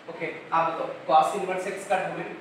Okay आप बताओ cos inverse x का डोमेन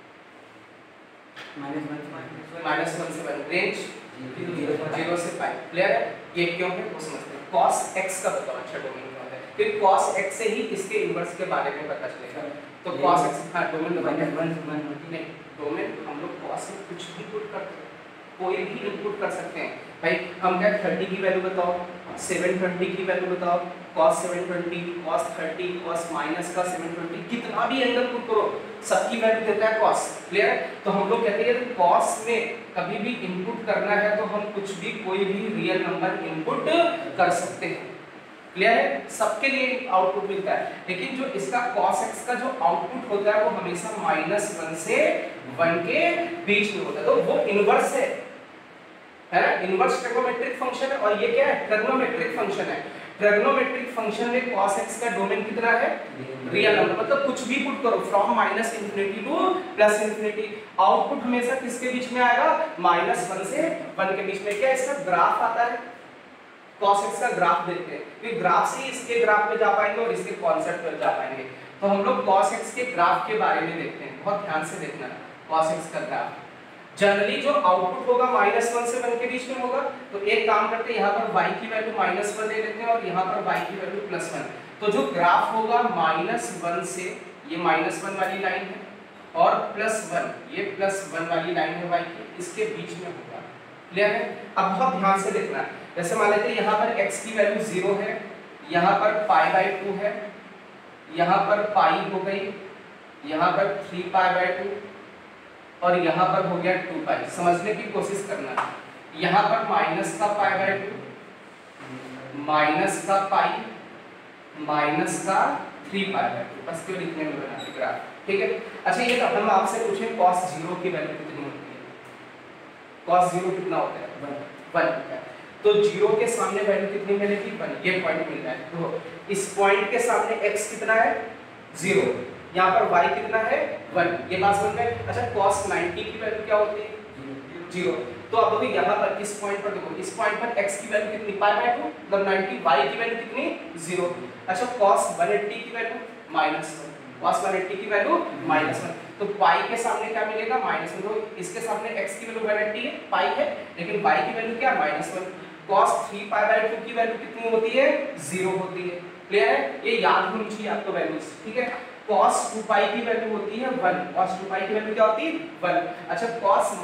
-1 से 1 रेंज 0 से पाई। क्लियर है? ये क्यों है वो समझते हैं। cos x का बताओ अच्छा डोमेन क्या होता है, फिर cos x से ही इसके इनवर्स के बारे में पता चलेगा। तो cos x हाँ डोमेन नहीं, डोमेन हम लोग cos में कुछ भी पुट कर सकते हैं, कोई भी इनपुट कर सकते हैं भाई। हम क्या 30 की वैल्यू बताओ, 720 की वैल्यू बताओ, cos 720, cos 30, cos माइनस का 720, कितना भी एंगल पुट करो सबकी वैल्यू देता है cos। क्लियर है? तो हम लोग कहते हैं कि cos में कभी भी इनपुट करना है तो हम कुछ भी कोई भी रियल नंबर इनपुट कर सकते हैं। क्लियर है? सबके लिए आउटपुट मिलता है, लेकिन जो इसका cos x का जो आउटपुट होता है वो हमेशा -1 से 1 के बीच में होता है, तो वो इनवर्स है ना। इनवर्स ट्रिग्नोमेट्रिक फंक्शन है और ये क्या है? ट्रिग्नोमेट्रिक फंक्शन है। ट्रिग्नोमेट्रिक फंक्शन में cos x का डोमेन कितना है? रियल नंबर, मतलब कुछ भी पुट करो from -infinity to +infinity, output हमेशा किसके बीच में आएगा? -1 से 1 के बीच में। क्या इसका ग्राफ आता है? cos x का ग्राफ देखते हैं, फिर ग्राफ से इसके ग्राफ पे जा पाएंगे और इसके कॉन्सेप्ट पे जा पाएंगे। तो हम लोग cos x के ग्राफ के बारे में देखते हैं, बहुत ध्यान से देखना। cos x का ग्राफ जनरली जो आउटपुट होगा -1 से 1 के बीच में होगा, तो एक काम करते हैं यहाँ पर y की वैल्यू -1 ले लेते हैं और यहाँ पर y की वैल्यू +1। तो जो ग्राफ होगा -1 से, ये -1 वाली लाइन है और +1, ये +1 वाली लाइन है y की, इसके बीच में होगा। क्लियर है? अब बहुत ध्यान से देखना। जैसे मान लेते हैं यहाँ पर x की वैल्यू 0 है, यहाँ पर π/2 है, यहाँ पर पाई हो गई, यहाँ पर 3π/2 और यहाँ पर हो गया 2π। समझने की कोशिश करना। यहाँ पर माइनस का π/2, माइनस का पाई, माइनस का 3π/2, बस केवल इतने में बना दिख रहा। ठीक है? अच्छा ये हम आपसे पूछें cos 0 की वैल्यू कितनी होती है? cos 0 कितना होता है? 1 होता है। तो 0 के सामने वैल्यू कितनी मिलेगी? 1। ये पॉइंट मिल रहा है। तो इस पॉइंट के सामने x कितना है? 0, यहाँ पर y कितना है? 1। ये बात समझ में? अच्छा cos 90 की वैल्यू क्या होती है? 0। तो अब अभी यहाँ पर इस पॉइंट पर देखो, इस पॉइंट पर x की वैल्यू कितनी? π/2, मतलब 90, y की वैल्यू कितनी? 0। अच्छा cos 180 की वैल्यू -1, cos 180 की वैल्यू -1। तो y के सामने क्या मिलेगा? -1। तो इसके सामने x की वैल्यू 180 है, पाई है, लेकिन y की वैल्यू क्या? -1। cos 3π/2 की वैल्यू कितनी होती है? 0 होती है। क्लियर है? ये याद होनी चाहिए आपको वैल्यूज। ठीक है? cos 2π की वैल्यू होती है 1, cos 2π की वैल्यू क्या होती है? 1। अच्छा cos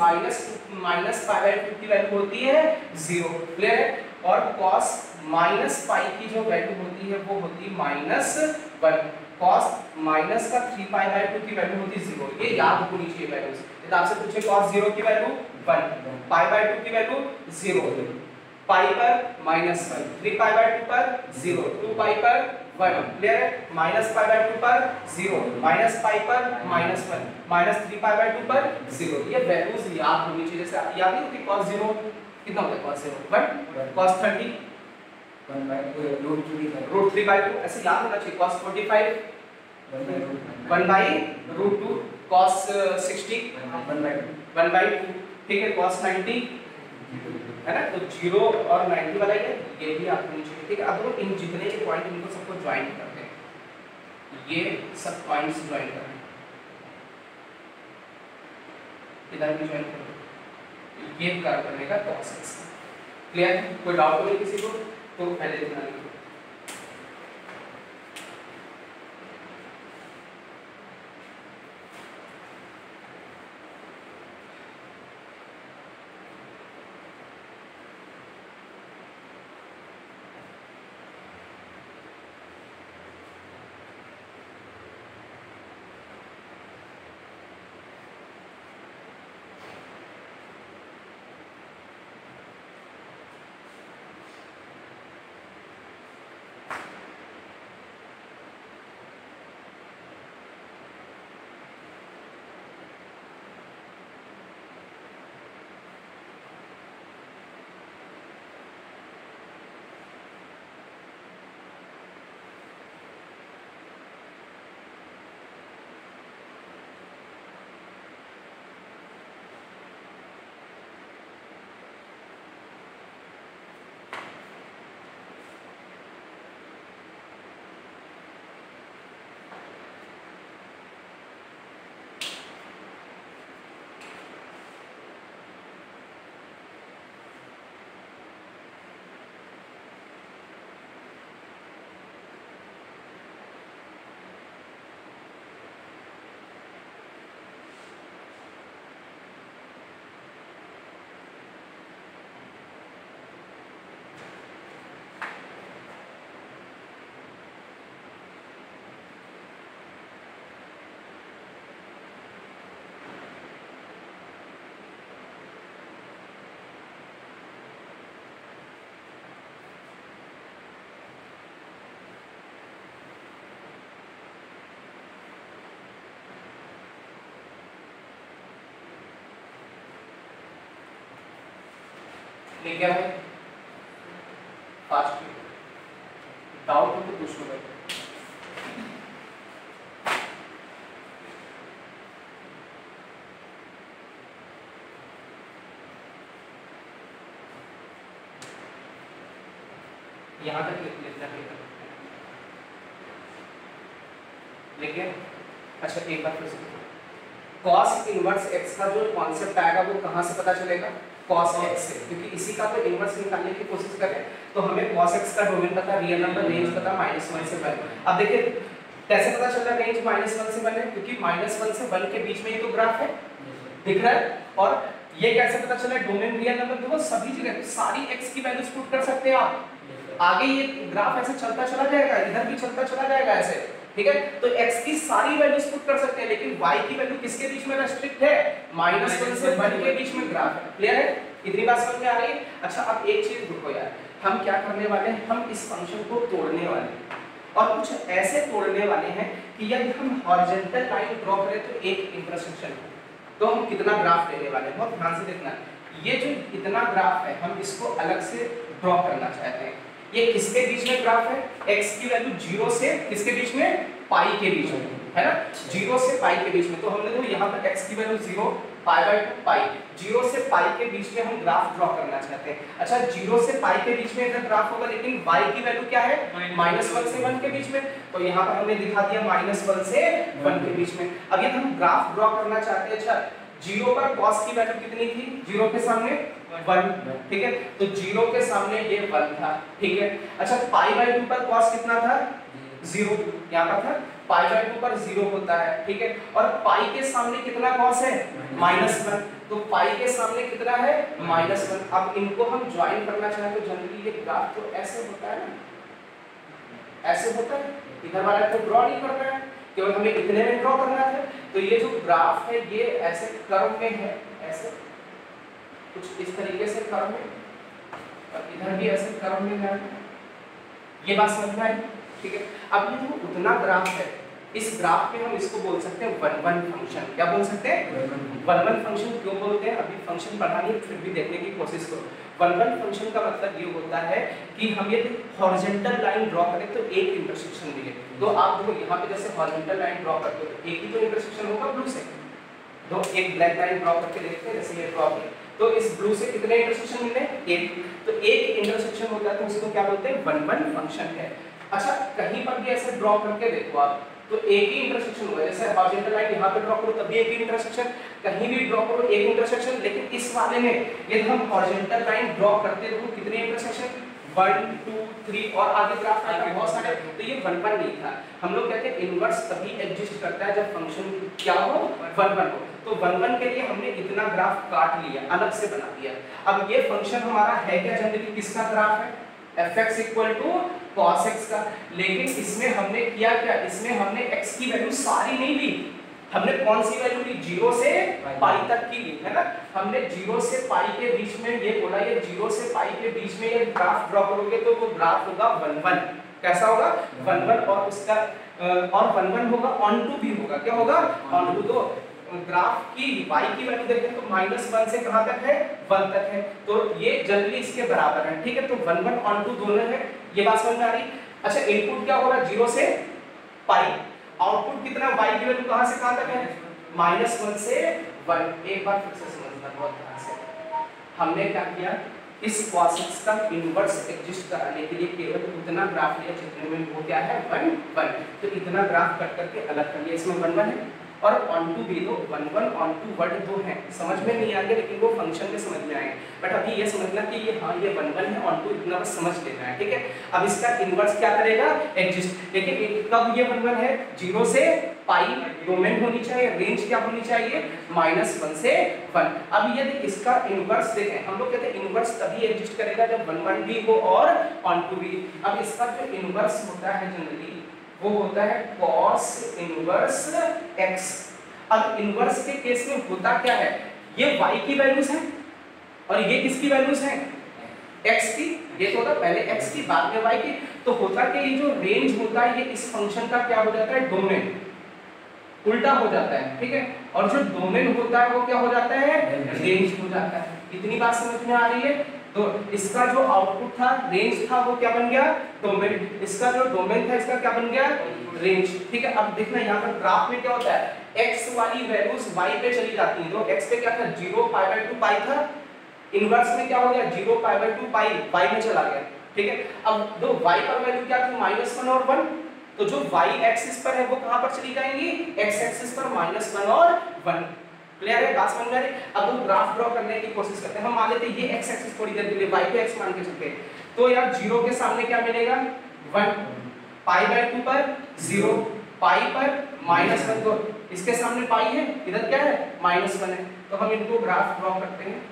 -π/2 की वैल्यू होती है 0। क्लियर है? और cos -π की जो वैल्यू होती है वो होती है -1। cos माइनस का 3π/2 की वैल्यू होती है 0। ये याद होनी चाहिए वैल्यूज। यदि आपसे पूछे cos 0 की वैल्यू 1, π/2 की वैल्यू 0, पाई पर -1, 3π/2 पर 0, 2π पर 1। क्लियर है? -π/2 पर 0, -π पर -1, -3π/2 पर 0। ये वैल्यूज याद होनी चाहिए। जैसे याद है कि cos 0 कितना होता है? cos 0 1, cos 30 √3/2, ऐसे याद होना चाहिए। cos 45 1/√2, cos 60 1/2। ठीक है? cos 90 है ना? तो 0 और 90 वाला ये भी आपको नहीं चाहिए। ठीक है? अब लोग इन जितने के पॉइंट इनको सबको ज्वाइन करते हैं, ये सब पॉइंट्स ज्वाइन करते हैं, इधर भी ज्वाइन करते हैं, ये कर करने का प्रोसेस। क्लियर है? कोई डाउट नहीं किसी को? तो पहले ध्यान रखिए। लिख गया है फास्ट डाउट हो तो पूछ लो भाई। यहाँ तक लिखना लिखिए। अच्छा एक बार फिर से cos इनवर्स x का जो कॉन्सेप्ट आएगा वो कहाँ से पता चलेगा? cos x से, क्योंकि इसी का तो इनवर्स निकालने की कोशिश करें तो हमें cos x का डोमेन पता, रियल नंबर रेंज पता -1 से 1। अब देखिए कैसे पता चल रहा है रेंज -1 से 1 है, क्योंकि -1 से 1 के बीच में ये तो ग्राफ है, दिख रहा है। और ये कैसे पता चला डोमेन रियल नंबर? देखो सभी जगह सारी x की वैल्यूज पुट कर सकते हैं आप। आगे ये ग्राफ ऐसे चलता चला जाएगा, इधर भी चलता चला जाएगा ऐसे, ठीक है। तो x की सारी वैल्यूज पुट कर सकते हैं, लेकिन y की वैल्यू किसके बीच में रेस्ट्रिक्ट है? -1 से 1 के बीच में ग्राफ है। क्लियर है? इतनी बात समझ में आ रही है? अच्छा अब एक चीज देखो यार, हम क्या करने वाले हैं, हम इस फंक्शन को तोड़ने वाले हैं और कुछ ऐसे तोड़ने वाले हैं कि यदि हम हॉरिजॉन्टल लाइन ड्रॉ करें तो एक इंटरसेक्शन हो, तो हम कितना ग्राफ लेने वाले हैं, बहुत ध्यान से देखना। ये जो इतना ग्राफ है हम इसको अलग से ड्रॉ करना चाहते हैं। ये किसके बीच में ग्राफ है? x की वैल्यू 0 से किसके बीच में? पाई के बीच में, है ना, 0 से पाई के बीच में। तो हमने देखो यहाँ पर x की वैल्यू 0, π/2 पाई, 0 से पाई के बीच में हम ग्राफ ड्रॉ करना चाहते हैं। अच्छा 0 से पाई के बीच में इधर ग्राफ होगा, लेकिन y की वैल्यू क्या है? -1 से 1 के बीच में। तो यहाँ पर हमने दिखा दिया -1 से 1 के बीच में। अब ये हम ग्राफ ड्रॉ करना चाहते हैं। अच्छा 0 पर cos की वैल्यू कितनी थी? 0 के सामने 1, ठीक है, तो 0 के सामने ये 1 था, ठीक है। अच्छा π/2 पर cos कितना था? 0, यहाँ पर था, π/2 पर 0 होता है, ठीक है। और पाई के सामने कितना cos है? -1, तो पाई के सामने कितना है? -1। अब इनको हम ज्वाइन करना चाहें तो जनरली ये ग्राफ तो ऐसे होता है ना, ऐसे होता है, इधर वाला को ड्रॉ नहीं करना है, केवल हमें इतने में ड्रॉ करना है। तो ये जो ग्राफ है ये ऐसे कर्व में है, ऐसे कुछ इस तरीके से कर्व में, और इधर भी ऐसे कर्व में है। ये बात समझ में आई? ठीक है। अब ये जो उतना ग्राफ है, इस ग्राफ में हम इसको बोल सकते हैं 1-1 फंक्शन। क्या बोल सकते हैं? 1-1 फंक्शन। क्यों बोलते हैं? अभी फंक्शन पढ़ा नहीं, फिर भी देखने की कोशिश करो। 1-1 फंक्शन का मतलब ये होता है कि हम ये हॉरिजॉन्टल लाइन ड्रॉ करें तो एक इंटरसेक्शन मिले। तो आप देखो यहाँ पे जैसे हॉरिजॉन्टल लाइन ड्रॉ करते हो तो एक ही तो इंटरसेक्शन होगा ब्लू से। दो एक ब्लैक लाइन ड्रॉ करके देखते हैं, जैसे ये ड्रॉ किया तो इस ब्लू से कितने इंटरसेक्शन मिले? एक। तो एक इंटरसेक्शन होता है तो उसको क्या बोलते हैं? 1-1 फंक्शन है। अच्छा कहीं पर भी ऐसे ड्रॉ करके देखो आप, तो एक ही इंटरसेक्शन होगा। जैसे हॉरिजॉन्टल लाइन यहाँ पे ड्रॉ करो तब भी एक ही इंटरसेक्शन, कहीं भी ड्रॉ करो एक इंटरसेक्शन। लेकिन इस वाले में यदि हम हॉरिजॉन्टल लाइन ड्रॉ करते हो कितने इंटरसेक्शन? 1, 2, 3 और आगे ग्राफ आएगा बहुत सारे। तो ये 1-1 नहीं था। हम लोग कहते हैं इनवर्स तभी एग्जिस्ट करता है जब फंक्शन क्या हो? 1-1 हो। तो 1-1 के लिए हमने इतना ग्राफ काट लिया, अलग से बना दिया। अब ये फंक्शन हमारा है क्या जनरली? किसका ग्राफ है? fx = cos x का। लेकिन इसमें हमने किया क्या? इसमें हमने x की वैल्यू सारी नहीं ली, हमने कौन सी वैल्यू ली? 0 से पाई तक की ली, है ना। हमने 0 से पाई के बीच में ये बोला, ये 0 से पाई के बीच में ये ग्राफ ड्रॉ करोगे तो वो ग्राफ होगा 1-1। कैसा होगा? 1-1। और उसका और 1-1 होगा, ऑन टू भी होगा। क्या होगा? Onto. तो ग्राफ की y की वैल्यू देखें तो -1 से कहां तक है? 1 तक है। तो ये जनरली इसके बराबर है, ठीक है। तो 1-1 ऑन टू दोनों है। ये बात समझ में आ रही? अच्छा इनपुट क्या होगा? 0 से पाई। आउटपुट कितना? y की वैल्यू कहां से कहां तक है? -1 से 1। एक बार फिर से समझना बहुत ध्यान से। हमने क्या किया? इस cos x का इनवर्स एग्जिस्ट कराने के लिए केवल उतना ग्राफ लिया जितने में वो क्या है? 1-1। तो इतना ग्राफ कट करके अलग कर लिया। इसमें 1-1 है और ऑन टू भी दो, 1-1 ऑन टू वर्ड दो हैं। समझ में नहीं आएंगे लेकिन वो फंक्शन में समझ में आएंगे। बट अभी ये समझना कि ये हाँ ये 1-1 है, ऑन टू इतना बस समझ लेना है, ठीक है। अब इसका इनवर्स क्या करेगा? एग्जिस्ट। लेकिन कब ये 1-1 है? 0 से पाई डोमेन होनी चाहिए, रेंज क्या होनी चाहिए? -1 से 1। अब यदि इसका इनवर्स देखें, हम लोग कहते हैं इनवर्स तभी एग्जिस्ट करेगा जब 1-1 भी हो और ऑन टू भी। अब इसका जो इनवर्स होता है जनरली वो होता है cos इनवर्स x। अब इनवर्स के केस में होता क्या है? ये y की वैल्यूज हैं और ये किसकी वैल्यूज हैं? x की। ये तो होता पहले x की बाद में y की। तो होता कि ये जो रेंज होता है ये इस फंक्शन का क्या हो जाता है? डोमेन। उल्टा हो जाता है, ठीक है। और जो डोमेन होता है वो क्या हो जाता है? रेंज हो जाता है। इतनी बात समझ में आ रही है? तो इसका जो आउटपुट था रेंज था वो क्या बन गया डोमेन, इसका जो डोमेन था इसका क्या बन गया रेंज। ठीक है, अब देखना यहाँ पर ग्राफ में क्या होता है x वाली वैल्यूज y पे चली जाती हैं। तो x पे क्या था 0 π/2 पाई था, इनवर्स में क्या हो गया 0 π/2 पाई y में चला गया। ठीक है, अब दो y पर वैल्यू क्या थी -1 और 1, तो जो y एक्सिस पर है वो कहां पर चली जाएंगी x एक्सिस पर -1 और 1। क्लियर है, बात समझ में आ रही। अब हम ग्राफ ड्रॉ करने की कोशिश करते हैं। हम मान लेते हैं ये x एक्सिस थोड़ी देर के लिए y को x मान के चलते हैं, तो यार 0 के सामने क्या मिलेगा 1, π/2 पर 0, पाई पर -1, तो इसके सामने पाई है, इधर क्या है -1 है। तो हम इनको ग्राफ ड्रॉ करते हैं,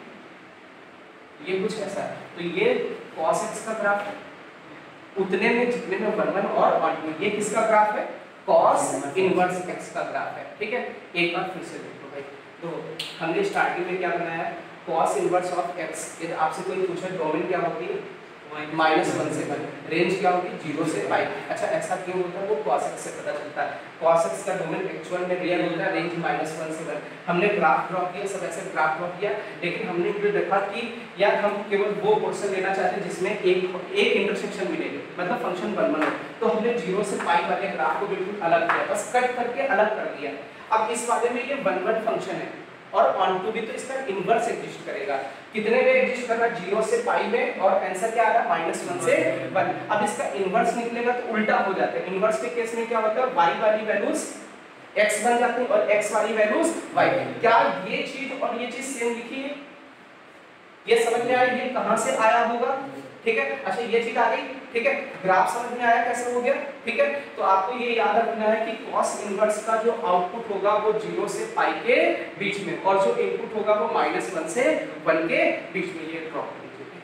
ये कुछ ऐसा है। तो ये cos x का ग्राफ है, उतने में जितने में 1 1 और 1 2, ये किसका ग्राफ है cos इनवर्स x का ग्राफ है। ठीक है, एक बार फिर से देखो भाई, तो हमने स्टार्टिंग में क्या बनाया है cos इनवर्स ऑफ x। यदि आपसे कोई पूछे डोमेन क्या होती है -1 से 1, रेंज क्या होगी 0 से पाई। अच्छा ऐसा क्यों होता है वो cos x से पता चलता है। cos x का डोमेन एक्चुअल में रियल होता है, रेंज -1 से 1। हमने ग्राफ ड्रॉ किया, सब ऐसे ग्राफ ड्रॉ किया, लेकिन हमने ये देखा कि यार हम केवल वो पोर्शन लेना चाहते हैं जिसमें एक इंटरसेक्शन मिलेगा, मतलब फंक्शन 1 1 हो। तो हमने 0 से पाई वाले ग्राफ को बिल्कुल अलग किया, बस कट करके अलग कर दिया। अब इस वाले में ये 1 1 फंक्शन है और ऑन टू भी, तो इसका इनवर्स एग्जिस्ट करेगा। कितने में एग्जिस्ट कर रहा है 0 से पाई में, और आंसर क्या आ रहा है -1 से 1। अब इसका इनवर्स निकलेगा तो उल्टा हो जाता है। इनवर्स के केस में क्या होता है y वाली वैल्यूज x बन जाती है और x वाली वैल्यूज y। क्या ये चीज और ये चीज सेम लिखी है, ये समझ में आया ये कहां से आया होगा। ठीक है, अच्छा ये चीज आ गई। ठीक है, ग्राफ समझ में आया कैसे हो गया। ठीक है, तो आपको ये याद रखना है कि cos इनवर्स का जो आउटपुट होगा वो 0 से पाई के बीच में, और जो इनपुट होगा वो -1 से 1 के बीच में। ये ड्रॉ कर लीजिए।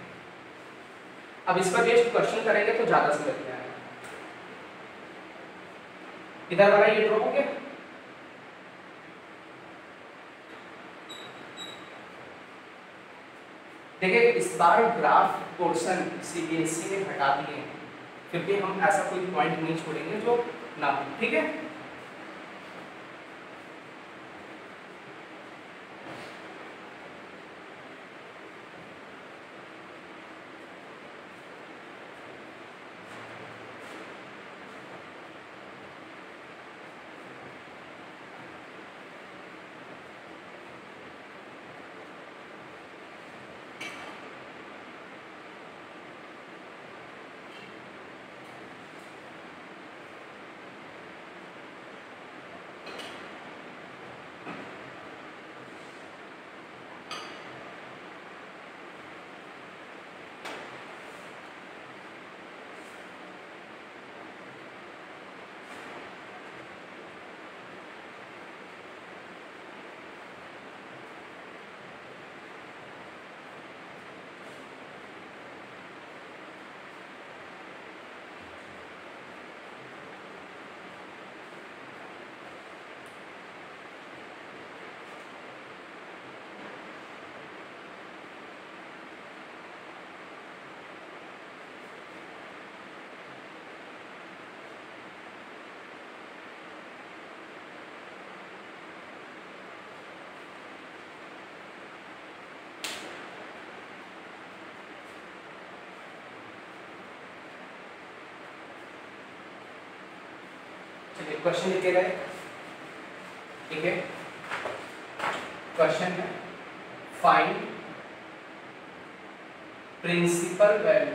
अब इस पर बेस्ड क्वेश्चन करेंगे तो ज्यादा समझ में आएगा। इधर वाला ये ड्रॉ हो गया। देखिए इस बार ग्राफ पोर्शन सीबीएसई ने हटा दिए हैं, क्योंकि हम ऐसा कोई पॉइंट नहीं छोड़ेंगे जो ना हो। ठीक है, क्वेश्चन लिखे गए। ठीक है, क्वेश्चन है find principal value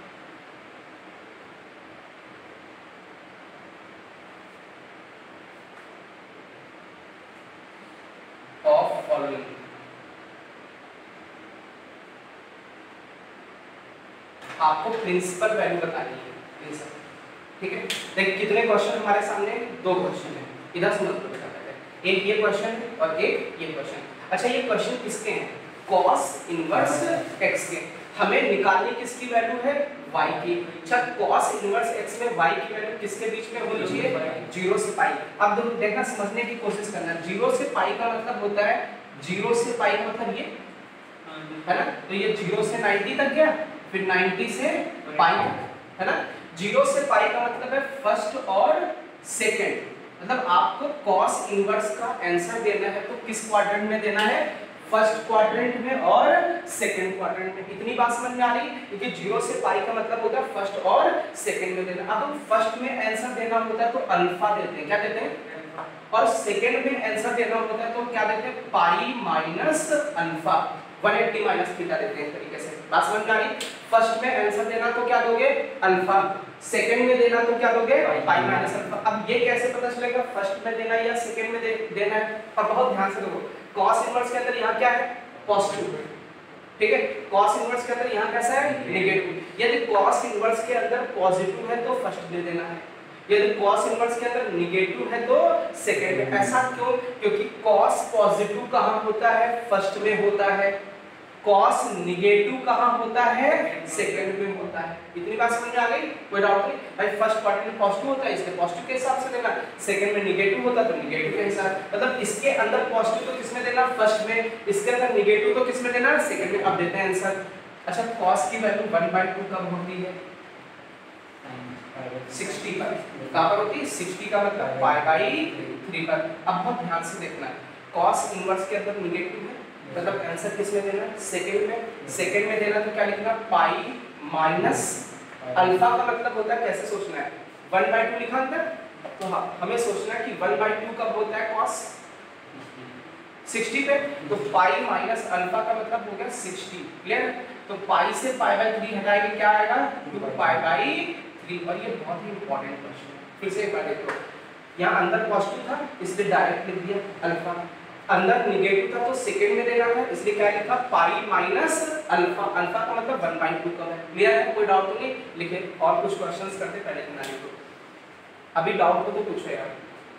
of following. आपको प्रिंसिपल वैल्यू बतानी है प्रिंसिपल। ठीक है, देखिए कितने क्वेश्चन हमारे सामने, 2 क्वेश्चन है। इधर समझ लो बेटा, पहले एक ये क्वेश्चन और एक ये क्वेश्चन। अच्छा ये क्वेश्चन किसके हैं cos इनवर्स x के। हमें निकालनी किसकी वैल्यू है y की। अच्छा cos इनवर्स x में y की वैल्यू किसके बीच में होनी चाहिए 0 से पाई। अब देखना समझने की कोशिश करना, 0 से पाई का मतलब होता है 0 से पाई का मतलब ये है ना, तो ये 0 से 90 तक गया, फिर 90 से पाई है ना। 0 से पाई का मतलब है फर्स्ट और सेकंड, मतलब आपको cos इनवर्स का आंसर देना है तो किस क्वाड्रेंट में देना है फर्स्ट क्वाड्रेंट में और सेकंड क्वाड्रेंट में। इतनी बात समझ में आ रही? क्योंकि 0 से पाई का मतलब होता है फर्स्ट और सेकंड में देना। अब हम फर्स्ट में आंसर देना होता है तो अल्फा देते हैं, क्या देते हैं? और सेकंड में आंसर देना होता है तो क्या देते हैं? Pi minus alpha 180 minus theta देते हैं तरीके से। बात समझ में आ रही? फर्स्ट में आंसर देना तो क्या दोगे? अल्फा, सेकंड में देना तो क्या दोगे? Pi minus alpha. अब ये कैसे पता चलेगा फर्स्ट में देना या सेकंड में देना है? और बहुत ध्यान से देखो, cos इनवर्स के अंदर यहाँ क्या है? पॉजिटिव, ठीक है। cos इनवर्स के अंदर यहाँ कैसा है? नेगेटिव। यदि cos इनवर्स के अंदर पॉजिटिव है तो फर्स्ट में देना है, यदि cos इनवर्स के अंदर नेगेटिव है तो सेकंड में। ऐसा क्यों? क्योंकि cos पॉजिटिव कहाँ होता है? फर्स्ट में होता है। cos नेगेटिव कहाँ होता है? सेकंड में होता है। इतनी बात समझ में आ गई? कोई डाउट नहीं? भाई फर्स्ट क्वाड्रेंट में पॉजिटिव होता है, इसके पॉजिटिव के हिसाब से देना, सेकंड में नेगेटिव होता है तो नेगेटिव के हिसाब, मतलब इसके अंदर पॉजिटिव तो किसमें देना? फर्स्ट में, इसके अंदर नेगेटिव तो किसमें देना? सेकंड में। अब देते हैं आंसर। अच्छा, cos की वैल्यू 1/2 कब होती है? 60 पर। कहां पर होती है? 60 का मतलब π/3 पर। अब बहुत ध्यान से देखना है, cos इनवर्स के अंदर नेगेटिव है, मतलब आंसर किसमें देना? सेकंड में। सेकंड में देना तो क्या लिखना? पाई माइनस अल्फा का मतलब होता है, कैसे सोचना है? 1/2 लिखा अंदर, तो हाँ हमें सोचना है कि 1/2 कब होता है? cos 60 पे, तो पाई माइनस अल्फा का मतलब हो गया 60। क्लियर? तो पाई से π/3 हटाएंगे, क्या आएगा? 2π/3। और ये बहुत ही इंपॉर्टेंट क्वेश्चन है, फिर से एक बार देखो। यहाँ अंदर पॉजिटिव था इसलिए डायरेक्ट लिख दिया अल्फा, अंदर नेगेटिव था तो सेकंड में देना था इसलिए क्या लिखा? पाई माइनस अल्फा। अल्फा का मतलब 1/2 का है। क्लियर है? कोई डाउट तो नहीं? लिखे और कुछ क्वेश्चंस करते पहले बनाने को। अभी डाउट हो तो पूछो यार।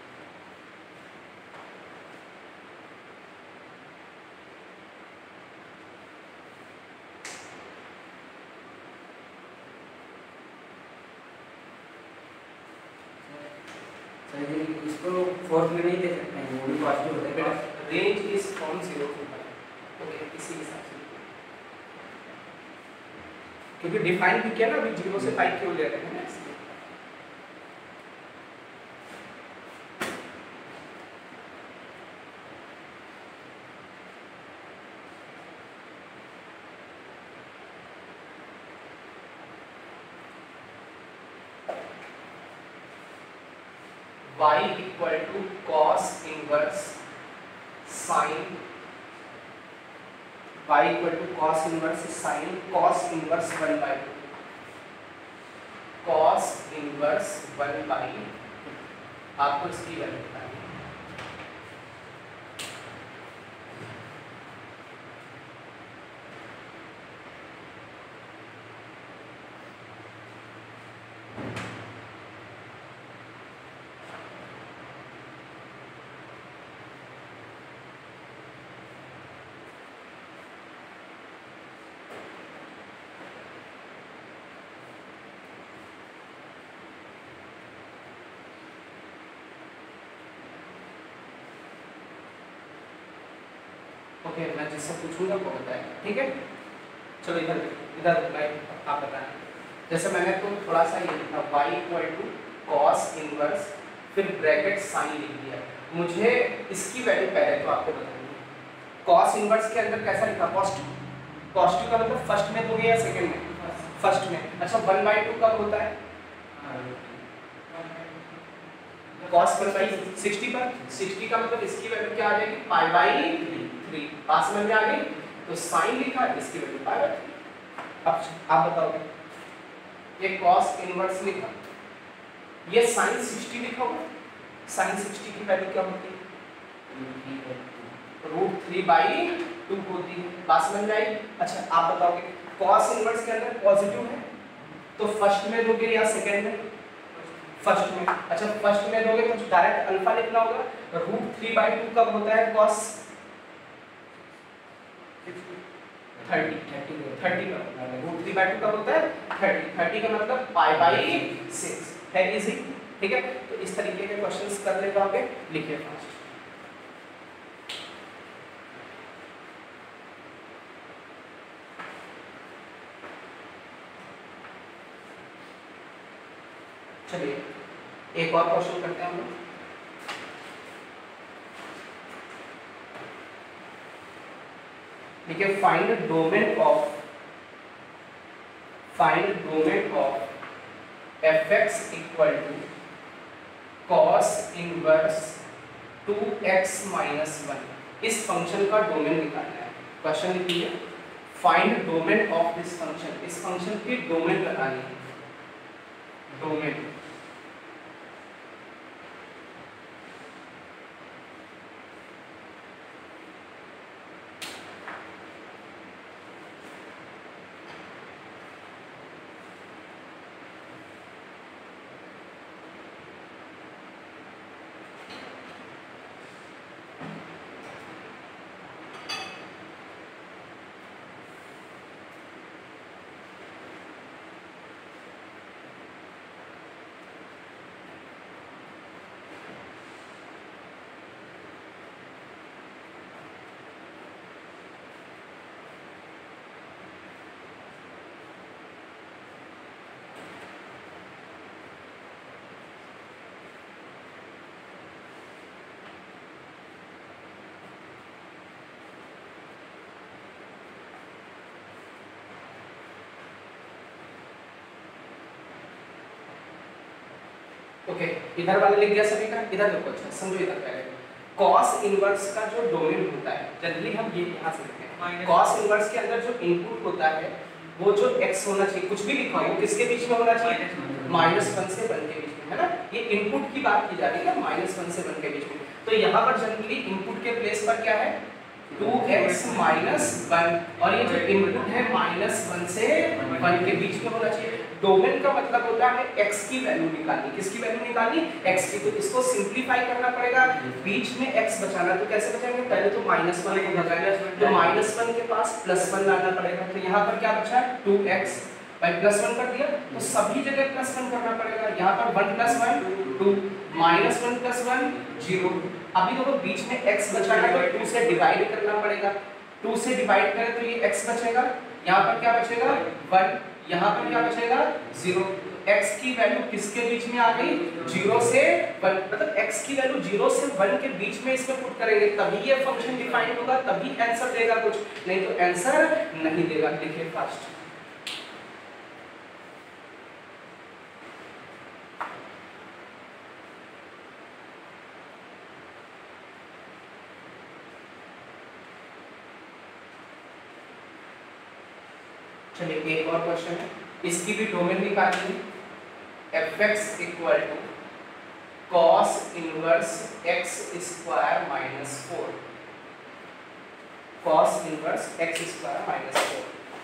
इसको फोर्थ में नहीं दे सकते हैं, वो भी पॉजिटिव होता है बेटा। Range is from 0 to pi। Okay, इसी हिसाब से, क्योंकि डिफाइन भी किया ना अभी 0 से पाई क्यों ले रहे हैं ना, इसलिए। y equal to cos inverse sin, y equal to cos inverse sin cos inverse 1/2, cos inverse 1/2। आपको इसकी वैल्यू बतानी है। ओके, मैं जिससे पूछूंगा वो बताएं, ठीक है? चलो इधर इधर आप बताएं। जैसे मैंने तो थोड़ा सा ये लिखा y equal to cos inverse फिर ब्रैकेट साइन लिख दिया। मुझे इसकी वैल्यू पहले तो आपको बतानी है। cos इनवर्स के अंदर कैसा लिखा? पॉजिटिव। पॉजिटिव का मतलब फर्स्ट में दोगे या सेकंड में? फर्स्ट में। अच्छा, 1/2 कब होता है? cos 1/60 पर। 60 का मतलब इसकी वैल्यू क्या आ जाएगी? π/3। बात समझ में आ गई? तो साइन लिखा, इसकी वैल्यू π/3। अब आप बताओगे, ये cos इनवर्स लिखा, ये sin 60 लिखा होगा। sin 60 की वैल्यू क्या होती है? √3/2 होती है। बात समझ में आई? अच्छा, आप बताओगे cos इनवर्स के अंदर पॉजिटिव है तो फर्स्ट में दोगे या सेकंड में? फर्स्ट में। अच्छा, फर्स्ट में दोगे तो डायरेक्ट अल्फा लिखना होगा। √3/2 कब होता है? cos 30 का √3/2 कब होता है? 30 का मतलब π/6 है। इजी, ठीक है? तो इस तरीके के क्वेश्चंस कर ले पाओगे, लिखिए फास्ट। चलिए एक और क्वेश्चन करते हैं हम लोग। ठीक है, find domain of fx equal to cos inverse 2x minus 1। इस फंक्शन का डोमेन निकालना है। क्वेश्चन लिख लीजिए, find domain of this function. इस फंक्शन की डोमेन बतानी है, डोमेन। ओके, इधर वाला लिख गया सभी का। इधर देखो, अच्छा समझो, इधर पहले cos इनवर्स का जो डोमेन होता है, जनरली हम ये यहां से लिखते हैं, cos इनवर्स के अंदर जो इनपुट होता है वो जो x होना चाहिए, कुछ भी लिखा हो, किसके बीच में होना चाहिए, -1 से 1 के बीच में, है ना। ये इनपुट की बात की जा रही है, -1 से 1 के बीच में। तो यहाँ पर जनरली इनपुट के प्लेस पर क्या है, 2x माइनस 1, और ये जो इनपुट है -1 से 1 के बीच में होना चाहिए। डोमेन का मतलब होता है x की वैल्यू निकालनी। किसकी वैल्यू निकालनी, x की। तो इसको सिंपलीफाई करना पड़ेगा, बीच में x बचाना। तो कैसे बचाएंगे, पहले तो -1 को बचाएंगे, तो -1 के पास +1 लाना पड़ेगा। तो यहाँ पर क्या बचा, 2x भाई +1 कर दिया, तो सभी जगह +1 करना पड़ेगा। यहाँ पर 1 + 1 2, -1 + 1 0। अभी देखो बीच में x बचा है, तो 2 से डिवाइड करना पड़ेगा। 2 से डिवाइड करें तो ये x बचेगा, यहाँ पर क्या बचेगा 1, यहाँ पर क्या बचेगा 0। x की वैल्यू किसके बीच में आ गई, 0 से 1, मतलब x की वैल्यू 0 से 1 के बीच में इसमें पुट करेंगे, तभी ये फंक्शन डिफाइन होगा, तभी आंसर देगा कुछ, नहीं तो आंसर नहीं देगा। लिखिए फास्ट। चलिए एक और क्वेश्चन है, इसकी भी डोमेन निकालनी है। fx equal to cos inverse x square minus 4, cos inverse x square minus 4।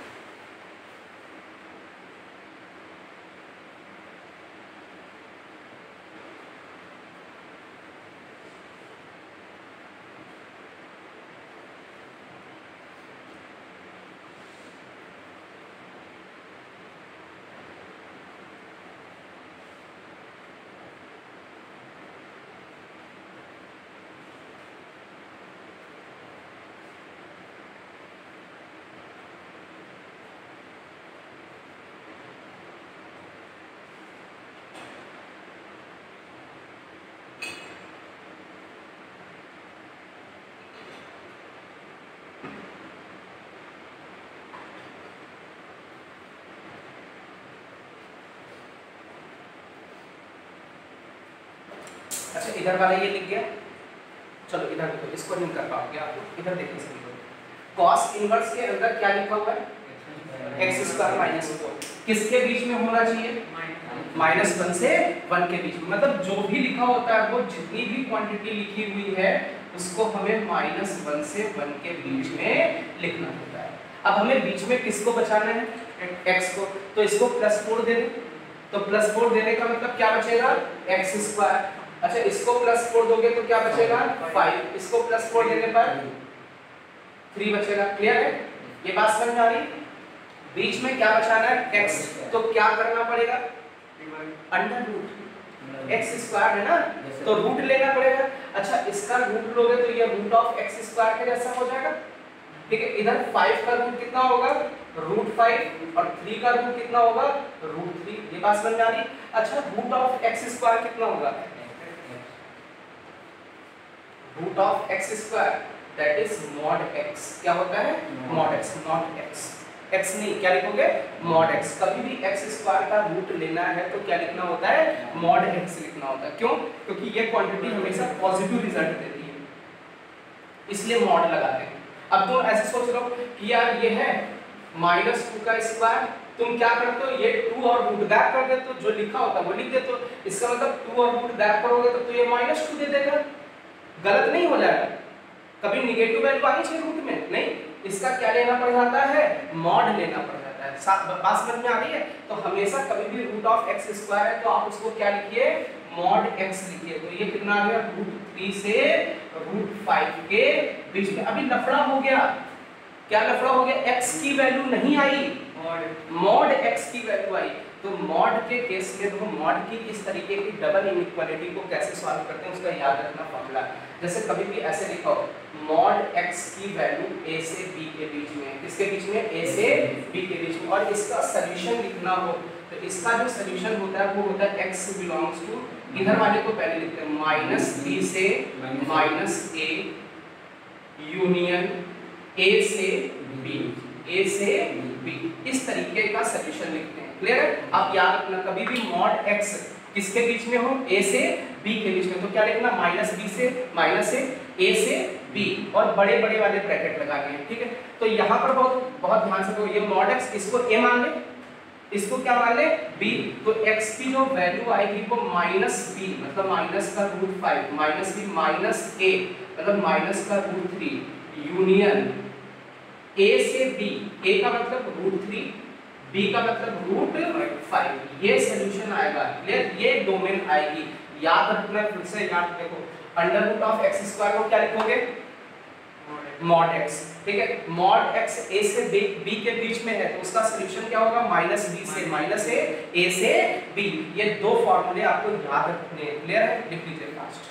अच्छा इधर वाला ये लिख गया, चलो इधर देखो, इसको नहीं कर पाओगे आप लोग, इधर देखिए सभी लोग। cos इनवर्स के अंदर क्या लिखा हुआ है, x स्क्वायर माइनस 4, किसके बीच में होना चाहिए, -1 से 1 के बीच में। मतलब जो भी लिखा होता है, वो जितनी भी क्वांटिटी लिखी हुई है उसको हमें -1 से 1 के बीच में लिखना होता है। अब हमें बीच में किसको बचाना है, x को, तो इसको +4 दे दें, तो +4 देने का मतलब क्या बचेगा, x स्क्वायर। अच्छा इसको +4 दोगे तो क्या बचेगा 5, इसको +4 देने पर 3 बचेगा। क्लियर है, ये बात समझ में आ रही। बीच में क्या बचाना है, x, तो क्या करना पड़ेगा, √, x स्क्वायर है ना, तो रूट लेना पड़ेगा। अच्छा इसका रूट लोगे तो ये √x स्क्वायर के जैसा हो जाएगा, ठीक है। इधर 5 का रूट कितना होगा, √5, और 3 का रूट कितना होगा, √3। ये बात समझ में आ रही। अच्छा √x स्क्वायर कितना होगा, √x square that is mod x। क्या होता है? Mod x, not x। x नहीं, क्या लिखोगे? Mod x। कभी भी x स्क्वायर का रूट लेना है तो क्या लिखना होता है? मॉड x लिखना होता है। क्यों? क्योंकि ये क्वांटिटी हमेशा पॉजिटिव रिजल्ट देती है, इसलिए मॉड लगाते हैं। अब तुम ऐसे सोच लो कि यार ये है -2 का स्क्वायर, तुम क्या करते हो? ये 2 और रूट गैप कर देते हो, जो लिखा होता है वो लिख देते हो। इसका मतलब 2 और रूट गैप करोगे तो ये -2 दे देगा। गलत नहीं हो जाएगा? कभी निगेटिव वैल्यू आनी चाहिए रूट में? नहीं, इसका क्या लेना पड़ जाता है? मॉड लेना पड़ जाता है। बात समझ में आ रही है? तो हमेशा कभी भी रूट ऑफ x स्क्वायर है तो आप उसको क्या लिखिए? मॉड x लिखिए। तो ये कितना आ गया? √3 से √5 के बीच में। अभी लफड़ा हो गया। क्या लफड़ा हो गया? x की वैल्यू नहीं आई, मॉड x की वैल्यू आई। तो मॉड के केस में देखो, मॉड की इस तरीके की डबल इनइक्वालिटी को कैसे सॉल्व करते हैं उसका याद रखना फॉर्मूला। जैसे कभी भी ऐसे लिखो, मॉड x की वैल्यू a से b के बीच में। किसके बीच में? a से b के बीच में। और इसका सॉल्यूशन लिखना हो तो इसका जो सॉल्यूशन होता है वो होता है x बिलोंग्स टू, इधर वाले को पहले लिखते हैं -b से -a यूनियन a से b, a से b, इस तरीके का सॉल्यूशन लिखते हैं। क्लियर है? आप याद रखना, कभी भी मॉड x किसके बीच में हो? a से b के बीच में, तो क्या लिखना? -b से -a, a से b, और बड़े बड़े वाले ब्रैकेट लगाने हैं। ठीक है? तो यहाँ पर बहुत ध्यान से देखो, ये मॉड x इसको a मान ले, इसको क्या मान ले? b। तो x की जो वैल्यू आएगी वो -b मतलब माइनस का √5, -b -a मतलब माइनस का √3 यूनियन a से b, a का मतलब √3, b का मतलब √5। ये सॉल्यूशन आएगा। क्लियर? ये डोमेन आएगी। याद रखना, फिर से याद देखो, √x² को क्या लिखोगे? Mod x। ठीक है? मॉड x a से b के बीच में है तो उसका सॉल्यूशन क्या होगा? -b से -a, a से b। ये दो फॉर्मूले आपको याद रखने हैं। क्लियर है? लिख लीजिए फास्ट।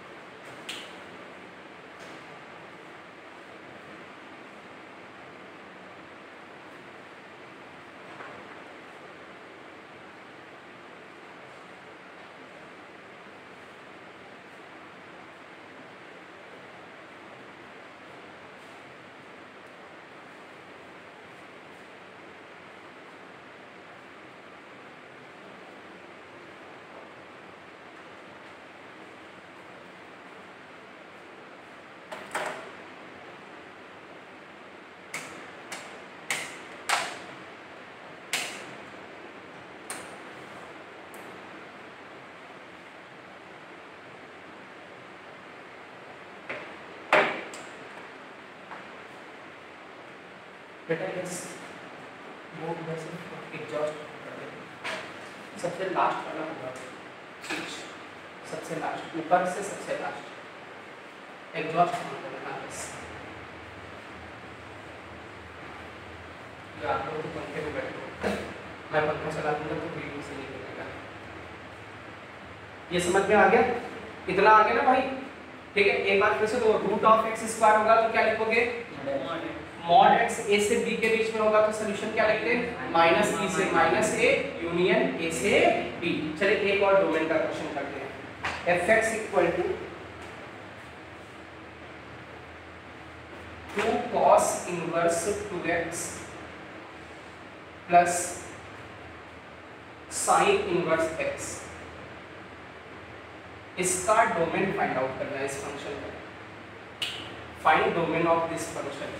बेटा वो वैसे एग्जॉस्ट कर दें। सबसे लास्ट वाला होगा स्विच, सबसे लास्ट, ऊपर से सबसे लास्ट एग्जॉस्ट ऑन करना बस। आप लोग पंखे में बैठो, मैं पंखा चला दूंगा तो बिल्कुल से नहीं लगेगा। ये समझ में आ गया? इतना आ गया ना भाई? ठीक है? एक बार फिर से तो √x² होगा तो क्या लिखोगे? मॉड x a से b के बीच में होगा तो सॉल्यूशन क्या लिखते हैं? -b से -a यूनियन a से b। चलिए एक और डोमेन का क्वेश्चन करते हैं। fx = 2 cos inverse 2x plus sin inverse x। इसका डोमेन फाइंड आउट करना है। इस फंक्शन का find domain of this function.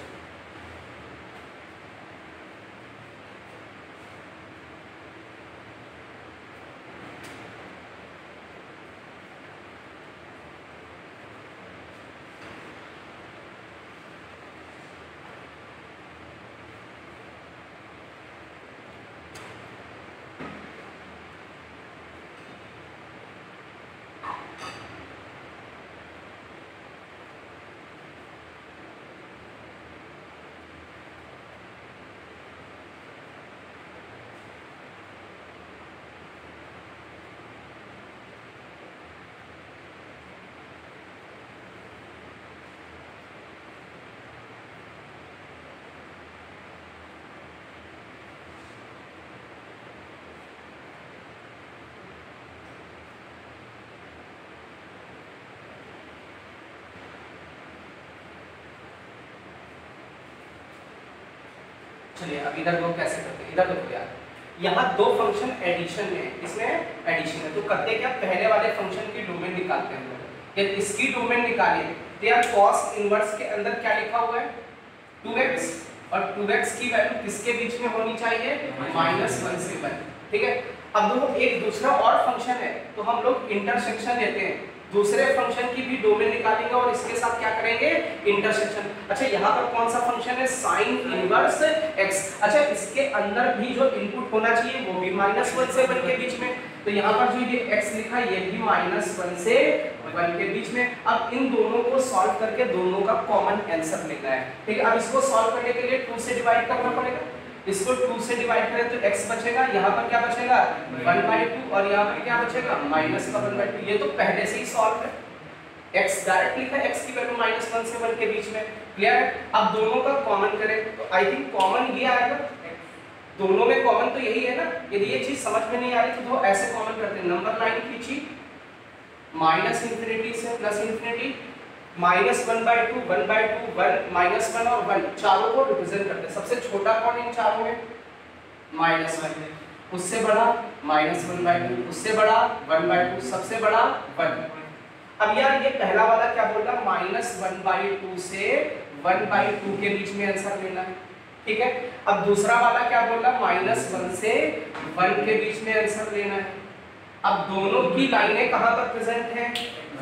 चलिए अब इधर लोग कैसे करते हैं, इधर देखो यार, यहाँ दो फंक्शन एडिशन में है, इसमें एडिशन है, तो करते क्या, पहले वाले फंक्शन की डोमेन निकालते हैं। यदि इसकी डोमेन निकाले तो यार cos इनवर्स के अंदर क्या लिखा हुआ है 2x, और 2x की वैल्यू किसके बीच में होनी चाहिए, -1 से 1, ठीक है। अब देखो एक दूसरा और फंक्शन है, तो हम लोग इंटरसेक्शन लेते हैं, दूसरे फंक्शन की भी डोमेन निकालेंगे और इसके साथ क्या करेंगे, इंटरसेक्शन। अच्छा यहाँ पर कौन सा फंक्शन है, साइन इनवर्स x। अच्छा इसके अंदर भी जो इनपुट होना चाहिए वो भी -1 से 1 के बीच में, तो यहाँ पर जो ये x लिखा है ये भी -1 से 1 के बीच में। अब इन दोनों को सॉल्व करके दोनों का कॉमन आंसर लेना है, ठीक है। अब इसको सॉल्व करने के लिए 2 से डिवाइड करना पड़ेगा, इसको 2 से डिवाइड करें तो x बचेगा, यहाँ पर क्या बचेगा 1/2, और यहाँ पर क्या बचेगा -1/2। ये तो पहले से ही सॉल्व है, x डायरेक्ट लिखा है, x की वैल्यू -1 से 1 के बीच में, क्लियर है। अब दोनों का कॉमन करें तो आई थिंक कॉमन ये आएगा, दोनों में कॉमन तो यही है ना। यदि ये चीज समझ में नहीं आ रही तो ऐसे कॉमन करते हैं, नंबर लाइन खींची, -∞ से +∞, -1/2, 1/2, 1, -1 और 1, चारों को रिप्रेजेंट करते हैं। सबसे छोटा कौन इन चारों में, -1, उससे बड़ा -1/2, उससे बड़ा 1/2, सबसे बड़ा 1। अब यार ये पहला वाला क्या बोल रहा है, -1/2 से 1/2 के बीच में आंसर लेना है, ठीक है। अब दूसरा वाला क्या बोल रहा है, -1 से 1 के बीच में आंसर लेना है। अब दोनों की लाइनें कहां पर प्रेजेंट हैं,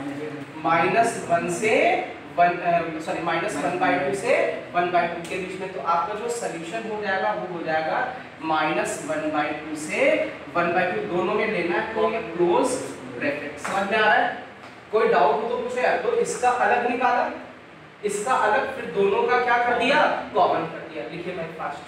-1 से 1 सॉरी -1/2 से 1/2 के बीच में। तो आपका जो सॉल्यूशन हो जाएगा वो हो जाएगा -1/2 से 1/2, दोनों में लेना है, तो ये क्लोज ब्रैकेट। समझ में आ रहा है, कोई डाउट हो तो पूछो यार। तो इसका अलग निकाला, इसका अलग, फिर दोनों का क्या कर दिया, कॉमन कर दिया। लिखिए भाई फास्ट,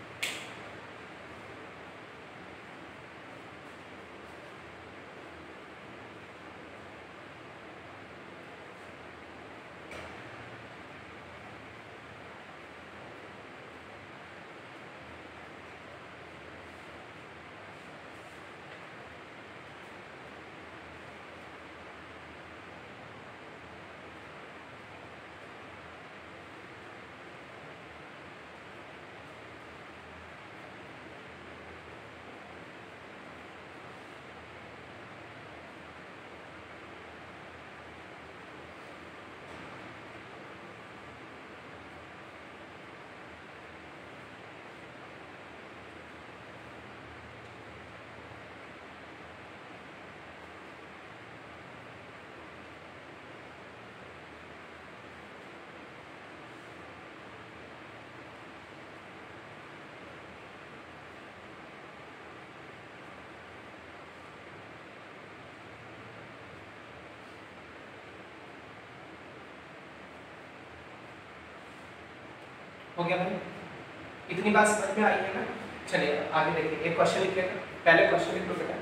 हो गया भाई, इतनी बात समझ में आई है ना। चलिए आगे देखिए, एक क्वेश्चन लिख लेते हैं। पहले क्वेश्चन लिख लो बेटा,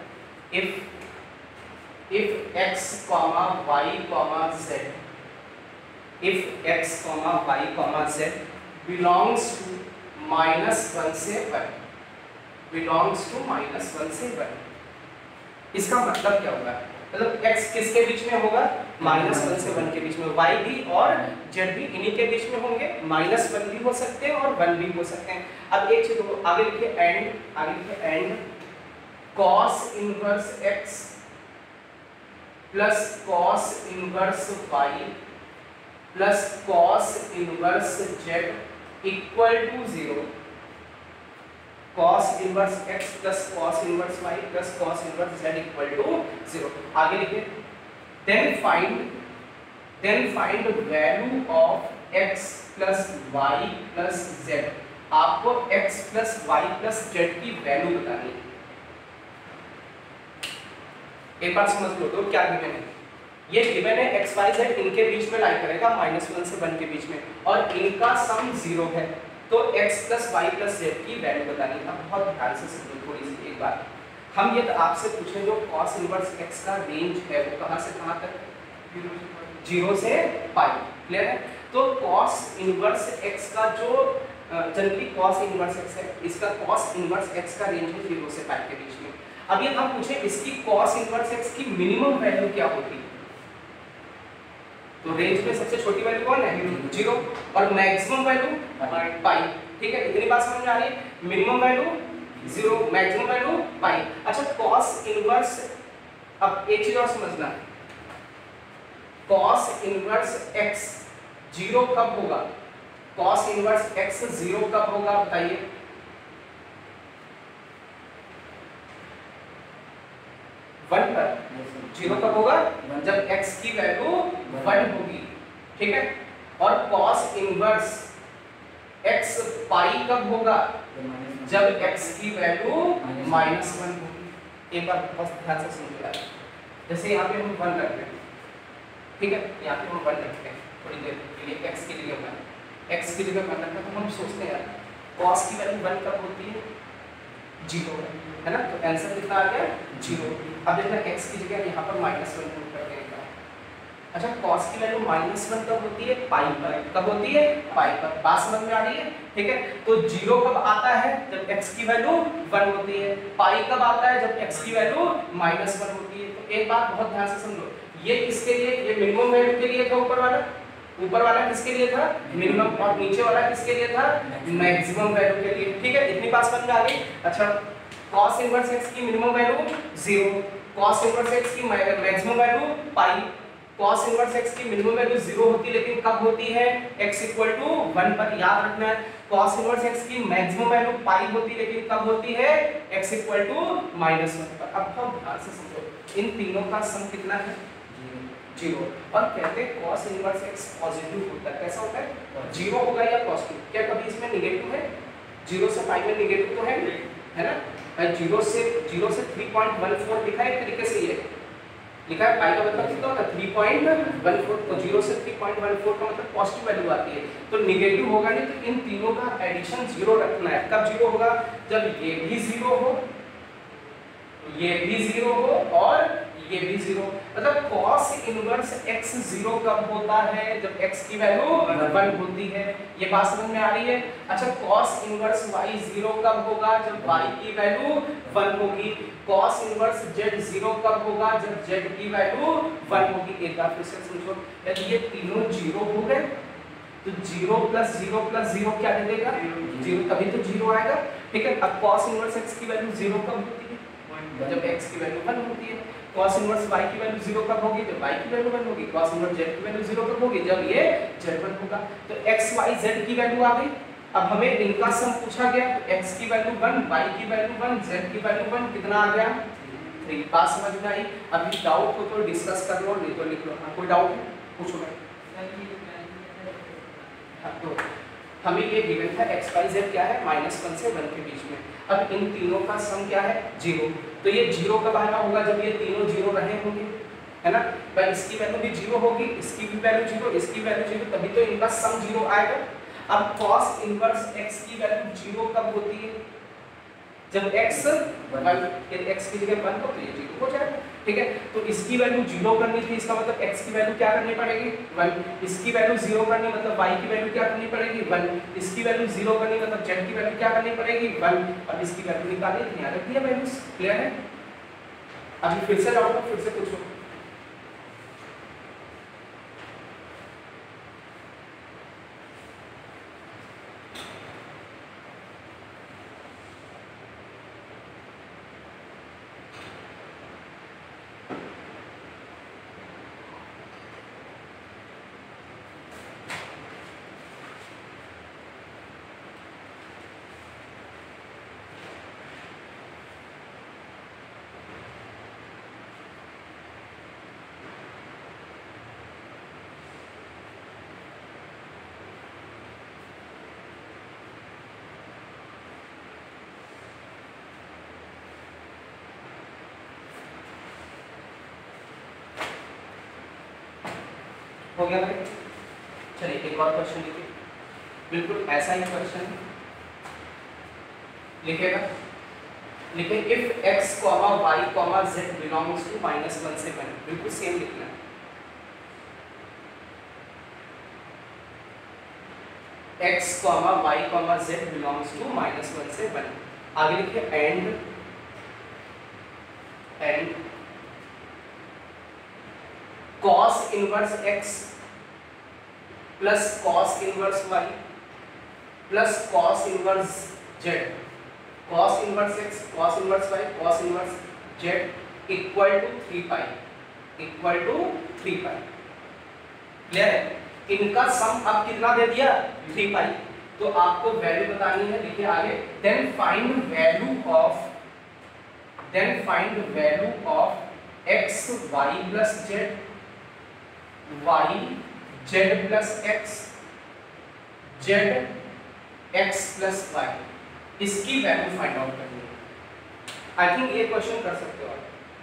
if x, y, z, if x, y, z belongs to -1 से 1, belongs to -1 से 1, इसका मतलब क्या होगा, मतलब x किसके बीच में होगा, -1 से 1 के बीच में, y भी और z भी इन्हीं के बीच में होंगे, -1 भी हो सकते हैं और 1 भी हो सकते हैं। अब एक चीज को आगे लिखिए, and cos inverse x plus cos inverse y plus cos inverse z equal to 0। cos inverse x plus cos inverse y plus cos inverse z equal to 0। आगे लिखिए, then find value of x plus y plus z। आपको x plus y plus z की value बतानी है। एक बार समझ लो तो क्या गिवन है, ये गिवन है x y z इनके बीच में लाई करेगा -1 से 1 के बीच में, और इनका सम 0 है, तो x plus y plus z की वैल्यू बतानी है। बहुत ध्यान से समझो थोड़ी सी एक बात, हम ये आपसे पूछे जो cos इनवर्स x का रेंज है वो कहां से कहां तक, 0 से पाई, क्लियर है। तो cos इनवर्स x का जो जनरली cos इनवर्स x है, इसका cos इनवर्स x का रेंज है 0 से पाई के बीच में। अब ये हम पूछे इसकी cos इनवर्स x की मिनिमम वैल्यू क्या होती है, तो रेंज में सबसे छोटी वैल्यू कौन है, 0, और मैक्सिमम वैल्यू पाई। ठीक है, इतनी बात समझ में आ रही है। Minimum value 0, maximum value pi. अच्छा कॉस इनवर्स, अब एक चीज और समझना, कॉस इनवर्स x 0 कब होगा, कॉस इनवर्स x 0 कब होगा बताइए। वन पर 0 कब होगा, जब x की वैल्यू 1 होगी, ठीक है। और कॉस इनवर्स x पाई कब होगा, जब x की वैल्यू -1 होगी। एक बार बहुत ध्यान से समझो यार, जैसे यहाँ पे हम 1 रखते हैं, ठीक है, यहाँ पे हम 1 रखते हैं थोड़ी देर के लिए, x की जगह 1, x की जगह 1 रखते हैं, तो हम सोचते हैं यार cos की वैल्यू 1 कब होती है, 0 है ना, तो आंसर कितना आ गया 0। अब देखना x की जगह यहाँ पर -1 पुट कर देंगे। अच्छा cos की वैल्यू -1 कब होती है, पाई पर, कब होती है, पाई पर। बात समझ में आ रही है, ठीक है। तो 0 कब आता है, जब x की वैल्यू 1 होती है। पाई कब आता है, जब x की वैल्यू -1 होती है। तो एक बात बहुत ध्यान से समझो, ये किसके लिए, ये मिनिमम वैल्यू के लिए था, ऊपर वाला किसके लिए था, मिनिमम, और नीचे वाला किसके लिए था, मैक्सिमम वैल्यू के लिए, ठीक है। इतनी बात समझ में आ गई। अच्छा cos इनवर्स x की minimum value 0, cos inverse x की maximum value pi. cos inverse x की मिनिमम वैल्यू 0 होती है, लेकिन कब होती है, x 1 पर। याद रखना है cos इनवर्स x की मैक्सिमम वैल्यू पाई होती है, लेकिन कब होती है, x -1 पर। अब हम ध्यान से समझो, इन तीनों का सम कितना है, 0। और कहते हैं cos इनवर्स x पॉजिटिव होता है। कैसा होता है, 0 होगा या पॉजिटिव। क्या कभी इसमें नेगेटिव है, 0 से पाई में नेगेटिव तो है ना। 0 से 3.14 लिखा है, एक तरीके से ये लिखा है, पाई का मतलब कितना होता है 3.14, तो 0 से 3.14 का मतलब पॉजिटिव वैल्यू आती है, तो नेगेटिव होगा नहीं। तो इन तीनों का एडिशन 0 रखना है। कब 0 होगा, जब ये भी 0 हो, ये भी 0 हो और ये भी 0। मतलब cos इनवर्स x 0 कब होता है, जब x की वैल्यू 1 होती है। ये बात समझ में आ रही है। अच्छा cos इनवर्स y 0 कब होगा, जब y की वैल्यू 1 होगी। cos इनवर्स z 0 कब होगा, जब z की वैल्यू 1 होगी। एक बार फिर से समझो, यदि ये तीनों 0 हो गए तो 0 + 0 + 0 क्या दे देगा, 0, तभी तो 0 आएगा, ठीक है। अब cos इनवर्स x की वैल्यू 0 कब होती है, जब x की वैल्यू 1 होती है। cos इनवर्स y की वैल्यू 0 कब होगी, जब y की वैल्यू 1 होगी। cos इनवर्स z की वैल्यू 0 कब होगी, जब ये z1 होगा। तो x y z की वैल्यू आ गई। अब हमें इनका सम पूछा गया, तो x की वैल्यू 1, y की वैल्यू 1, z की वैल्यू 1, कितना आ गया 3। बात समझ में आई। अभी डाउट हो तो डिस्कस कर लो, नहीं तो लिख लो। कोई डाउट है, पूछो मैं। तो हमें ये गिवन था x y z क्या है, -1 से 1 के बीच में। अब इन तीनों का सम क्या है, 0। तो ये 0 कब आना होगा, जब ये तीनों 0 रहे होंगे, है ना। पर इसकी वैल्यू भी 0 होगी, इसकी भी वैल्यू 0, इसकी वैल्यू 0, तभी तो इनका सम 0 आएगा। अब cos इनवर्स x की वैल्यू 0 कब होती है, जब x 1, यदि x की जगह 1 हो तो ये 0 हो जाएगा, ठीक है। तो इसकी वैल्यू 0 करनी थी, इसका मतलब x की वैल्यू क्या करनी पड़ेगी 1। इसकी वैल्यू 0 करनी मतलब y की वैल्यू क्या करनी पड़ेगी 1। इसकी वैल्यू 0 करनी मतलब z की वैल्यू क्या करनी पड़ेगी 1। और इसकी वैल्यू निकालनी है, यहाँ रख दिया वैल्यूज। क्लियर है। अभी फिर से डाउट, फिर से पूछो। हो गया भाई। चलिए एक और क्वेश्चन लिखिए, बिल्कुल ऐसा ही क्वेश्चन लिखेगा। लिखे if x, y, z belongs to -1 से 1, बिल्कुल सेम लिखना है। x, y, z belongs to -1 से 1। आगे लिखिए and cos inverse x plus cos inverse y plus cos inverse z, cos inverse x, cos inverse y, cos inverse z equal to 3 pi, equal to 3 pi. Clear है? इनका सम अब कितना दे दिया 3 पाई, तो आपको वैल्यू बतानी है। देखिए आगे, then find value of x y plus z, y z plus x, z x plus y, इसकी वैल्यू फाइंड आउट करनी है। आई थिंक ये क्वेश्चन कर सकते हो आप।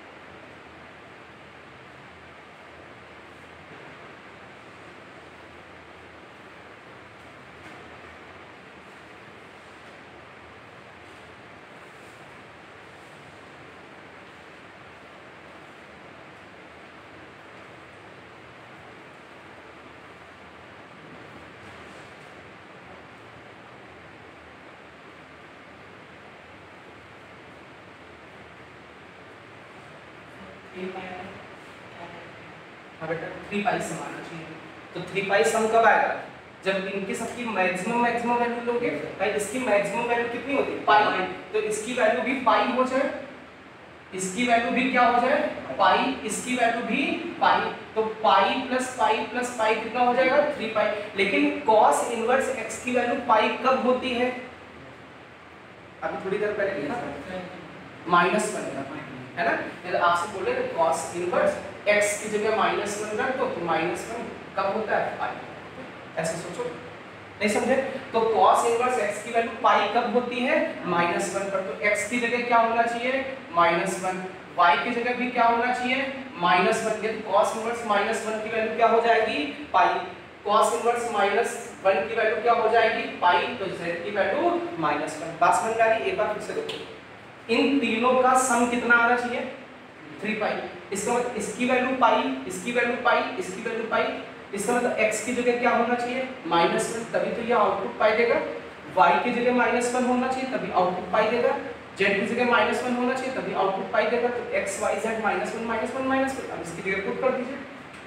हाँ बेटा 3 पाई सम आना चाहिए। तो 3 पाई सम कब आएगा? जब इनकी सबकी मैक्सिमम वैल्यू लोगे। भाई इसकी मैक्सिमम वैल्यू कितनी होती है? पाई। तो इसकी वैल्यू भी पाई हो जाए, इसकी वैल्यू भी क्या हो जाए? पाई, इसकी वैल्यू भी पाई। तो पाई प्लस पाई कितना हो जाएगा? 3 पाई। लेकिन cos इनवर्स x की वैल्यू पाई कब होती है? अभी थोड़ी देर पहले लिखा -1 है ना। यदि आपसे बोले तो cos इनवर्स x की जगह -1 रख दो, तो -1 कब होता है? पाई। ऐसे सोचो, नहीं समझे? तो cos इनवर्स x की वैल्यू पाई कब होती है? -1 पर। तो x की जगह क्या होना चाहिए? -1। y की जगह भी क्या होना चाहिए? -1। तो cos इनवर्स -1 की वैल्यू क्या हो जाएगी? पाई। cos इनवर्स -1 की वैल्यू क्या हो जाएगी? पाई। तो z की वैल्यू -1। बात समझ आ रही? एक बार फिर से देखो, इन तीनों का सम कितना आना चाहिए? 3 पाई। इसका मतलब इसकी वैल्यू पाई, इसकी वैल्यू पाई, इसकी वैल्यू पाई। इसका मतलब x की जगह क्या होना चाहिए? -1, तभी तो ये आउटपुट पाई देगा। y की जगह -1 होना चाहिए, तभी आउटपुट पाई देगा। z की जगह -1 होना चाहिए, तभी आउटपुट पाई देगा। तो x y z -1 अब इसकी जगह पुट कर दीजिए।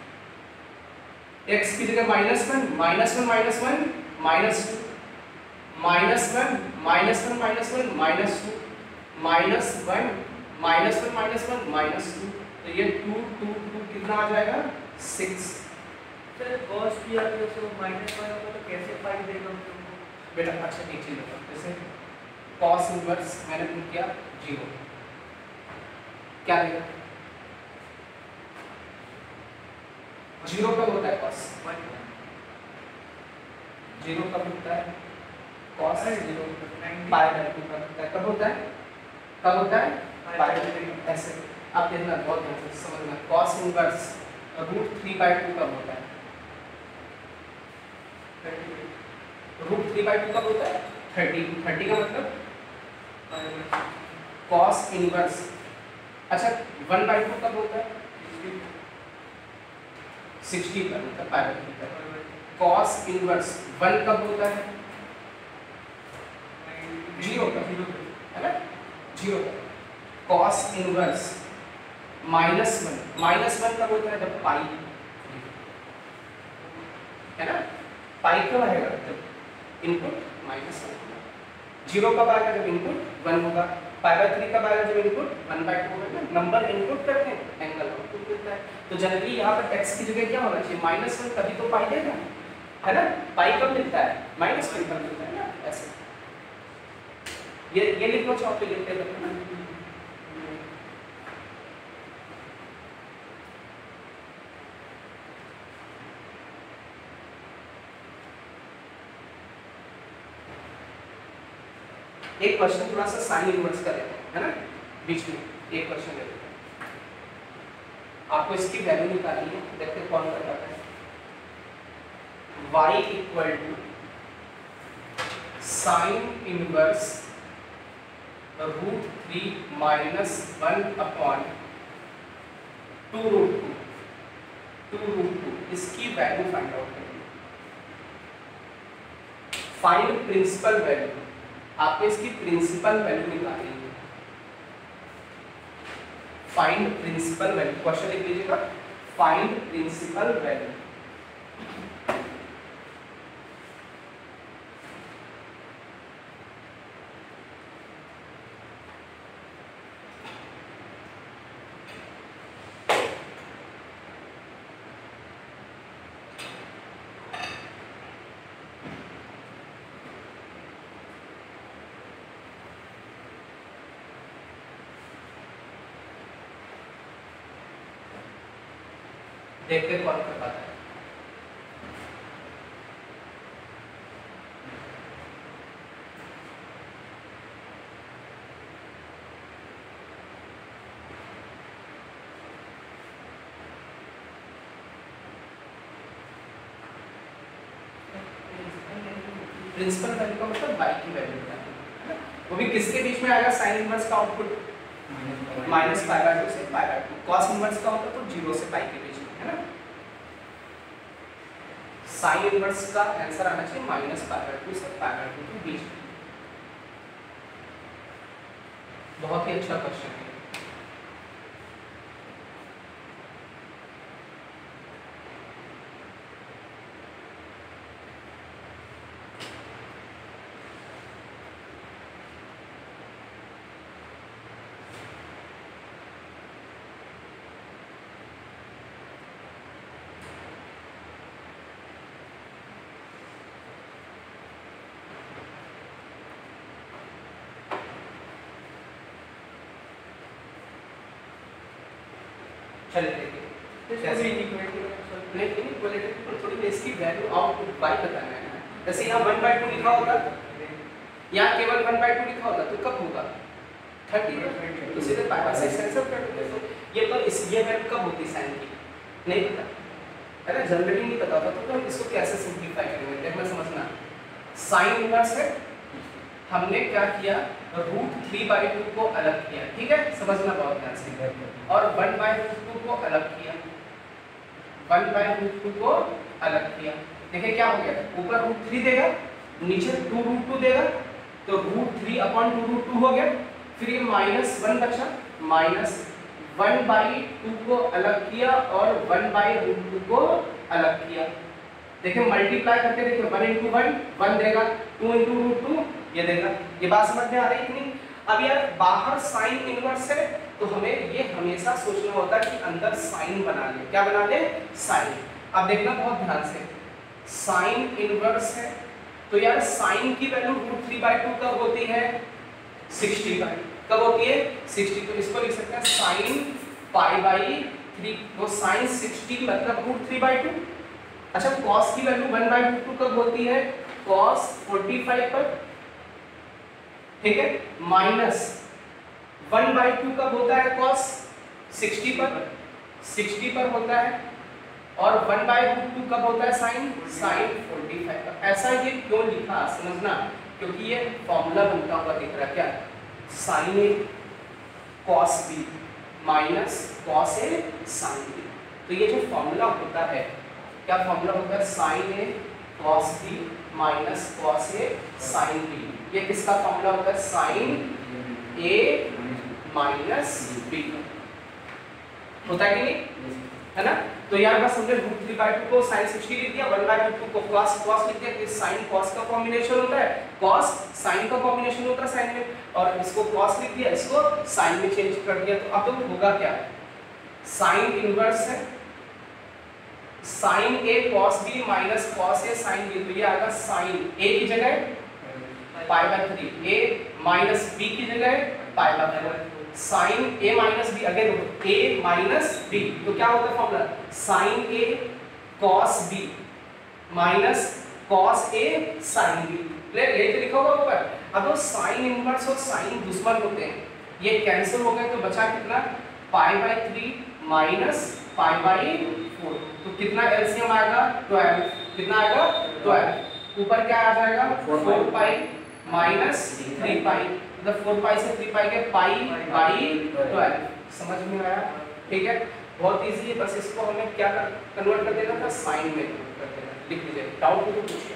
x की जगह -1 -1 -1 -2 -1 तो ये 2 2 2 कितना आ जाएगा? 6। सर cos किया तो -1 होगा तो कैसे पाई देगा बेटा? अच्छा एक चीज बताओ, जैसे cos इनवर्स मैंने पुट किया 0, क्या देगा? 0 कब होता है cos? 0 कब होता है? cos 0 पाई बाय 2 कब होता है? कब होता है? कब होता है? Pi by 2। ऐसे आप देखना, बहुत ध्यान से समझना। cos इनवर्स √3/2 कब होता है? √3/2 कब होता है? 30 का मतलब cos इनवर्स। अच्छा 1/2 कब होता है? 60 पर होता है, पाई बाय 3 पर। cos इनवर्स 1 कब होता है? 0 का, है ना? 0 का। cos इनवर्स -1 कब होता है? जब पाई, है ना? पाई कब आएगा? जब इनपुट -1। 0 कब आएगा? जब इनपुट 1 होगा। पाई बाय 3 कब आएगा? जब इनपुट 1/2 होगा। नंबर इनपुट करते हैं, एंगल आउटपुट मिलता है। तो जनरली यहाँ पर x की जगह क्या होना चाहिए? -1, तभी तो पाई देगा, है ना? पाई कब मिलता है? -1 पर मिलता है ना। ऐसे ये लिखना चाहो तो लिखते हैं। एक क्वेश्चन थोड़ा सा साइन इनवर्स का लेते हैं, है ना? बीच में एक क्वेश्चन लेते हैं, आपको इसकी वैल्यू निकालनी है। देखते हैं कौन कर पाता है। y equal to sine inverse √3 - 1/2√2 इसकी वैल्यू फाइंड आउट करनी है। फाइंड प्रिंसिपल वैल्यू, आपको इसकी प्रिंसिपल वैल्यू निकालनी है। फाइंड प्रिंसिपल वैल्यू, क्वेश्चन लिख लीजिएगा, फाइंड प्रिंसिपल वैल्यू। देखते कौन कर पाता है। प्रिंसिपल वैल्यू का मतलब y की वैल्यू है ना, वो भी किसके बीच में आएगा, साइन इनवर्स का आउटपुट -π/2 से π/2, cos इनवर्स का होगा तो 0 से π के बीच में, है ना। साइन इनवर्स का आंसर आना चाहिए -π/2 से π/2 के बीच में। बहुत ही अच्छा क्वेश्चन है। चलिए देखिए जैसे इनइक्वालिटी पर थोड़ी इसकी वैल्यू आउटपुट y बताना है। जैसे यहाँ 1/2 लिखा होगा, यहाँ केवल 1/2 लिखा होगा तो कब होगा 30, तो सीधे π/6 आंसर कर दोगे। तो ये तो इस ये वैल्यू कब होती साइन की नहीं पता, अरे जनरली नहीं पता होता तो हम इसको कैसे सिंपलीफाई करेंगे, देखना समझना। साइन इनवर्स है, हमने क्या किया, √3/2 को अलग किया, ठीक है, समझना बहुत ध्यान से, और 1/√2 को अलग किया, 1/√2 को अलग किया। देखिए क्या हो गया, ऊपर √3 देगा, नीचे 2√2 देगा, तो √3/2√2 हो गया। फिर ये -1 बचा, -1/2 को अलग किया और 1/√2 को अलग किया। देखिए मल्टीप्लाई करके देखिए, 1 × 1 1 देगा, 2 × √2 ये देगा। ये बात समझ में आ रही है कि नहीं। अब यार बाहर साइन इनवर्स है तो हमें ये हमेशा सोचना होता है कि अंदर साइन बना ले, क्या बना ले, साइन। अब देखना बहुत ध्यान से, साइन इनवर्स है तो यार साइन की वैल्यू √3/2 कब होती है, 60/, कब होती है 60, तो इसको लिख सकते हैं साइन π/3, तो साइन 60 मतलब √3/2। अच्छा cos की वैल्यू 1/2 कब होती है, cos 45 पर, ठीक है, -1/2 कब होता है cos 60 पर, 60 पर होता है, और 1/√2 कब होता है साइन 45 पर। ऐसा ये क्यों लिखा समझना, क्योंकि ये फॉर्मूला बनता हुआ दिख रहा क्या, sin A cos B minus cos A sin B। तो ये जो फॉर्मूला होता है, क्या फॉर्मूला होता है, sin A cos B minus cos A sin B। ये किसका फॉर्मूला होता है, sin A माइनस B होता है कि नहीं, है ना। तो यार बस हमने √3/2 को sin 60 लिख दिया, 1/2 को cos लिख दिया। ये sin cos का कॉम्बिनेशन होता है, cos sin का कॉम्बिनेशन होता है sin में, और इसको cos लिख दिया, इसको sin में चेंज कर दिया। तो अब तो होगा क्या, sin इनवर्स है sin A cos B minus cos A sin B, तो ये आएगा sin A की जगह π/3, A माइनस B की जगह π/4, sin A minus B, again A minus B, तो क्या होगा formula, sin A cos B minus cos A sin B। Clear, ये तो लिखा होगा ऊपर। अब sin इनवर्स और sin दुश्मन होते हैं, ये कैंसिल हो गए, तो बचा कितना, π/3 माइनस π/4, तो कितना एलसीएम आएगा 12, कितना आएगा 12, ऊपर क्या आ जाएगा 4π माइनस 3π, मतलब 4π से 3π के π/12। समझ में आया, ठीक है, बहुत इजी है। बस इसको हमें क्या कन्वर्ट कर देना था, साइन में कन्वर्ट कर देना। लिख लीजिए, डाउट हो तो पूछिए।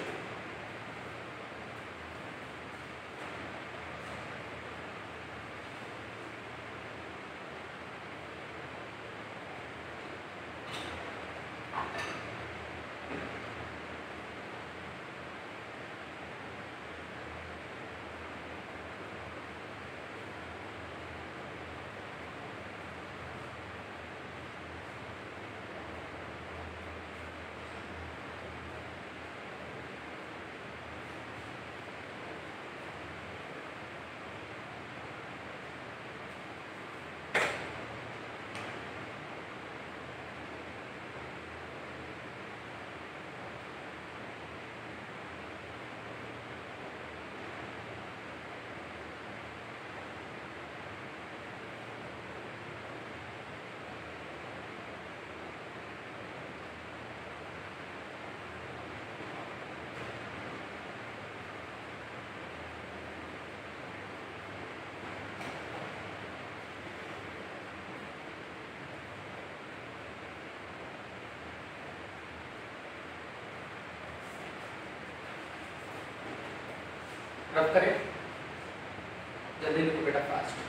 रब करें, जल्दी लिखो बेटा फास्ट।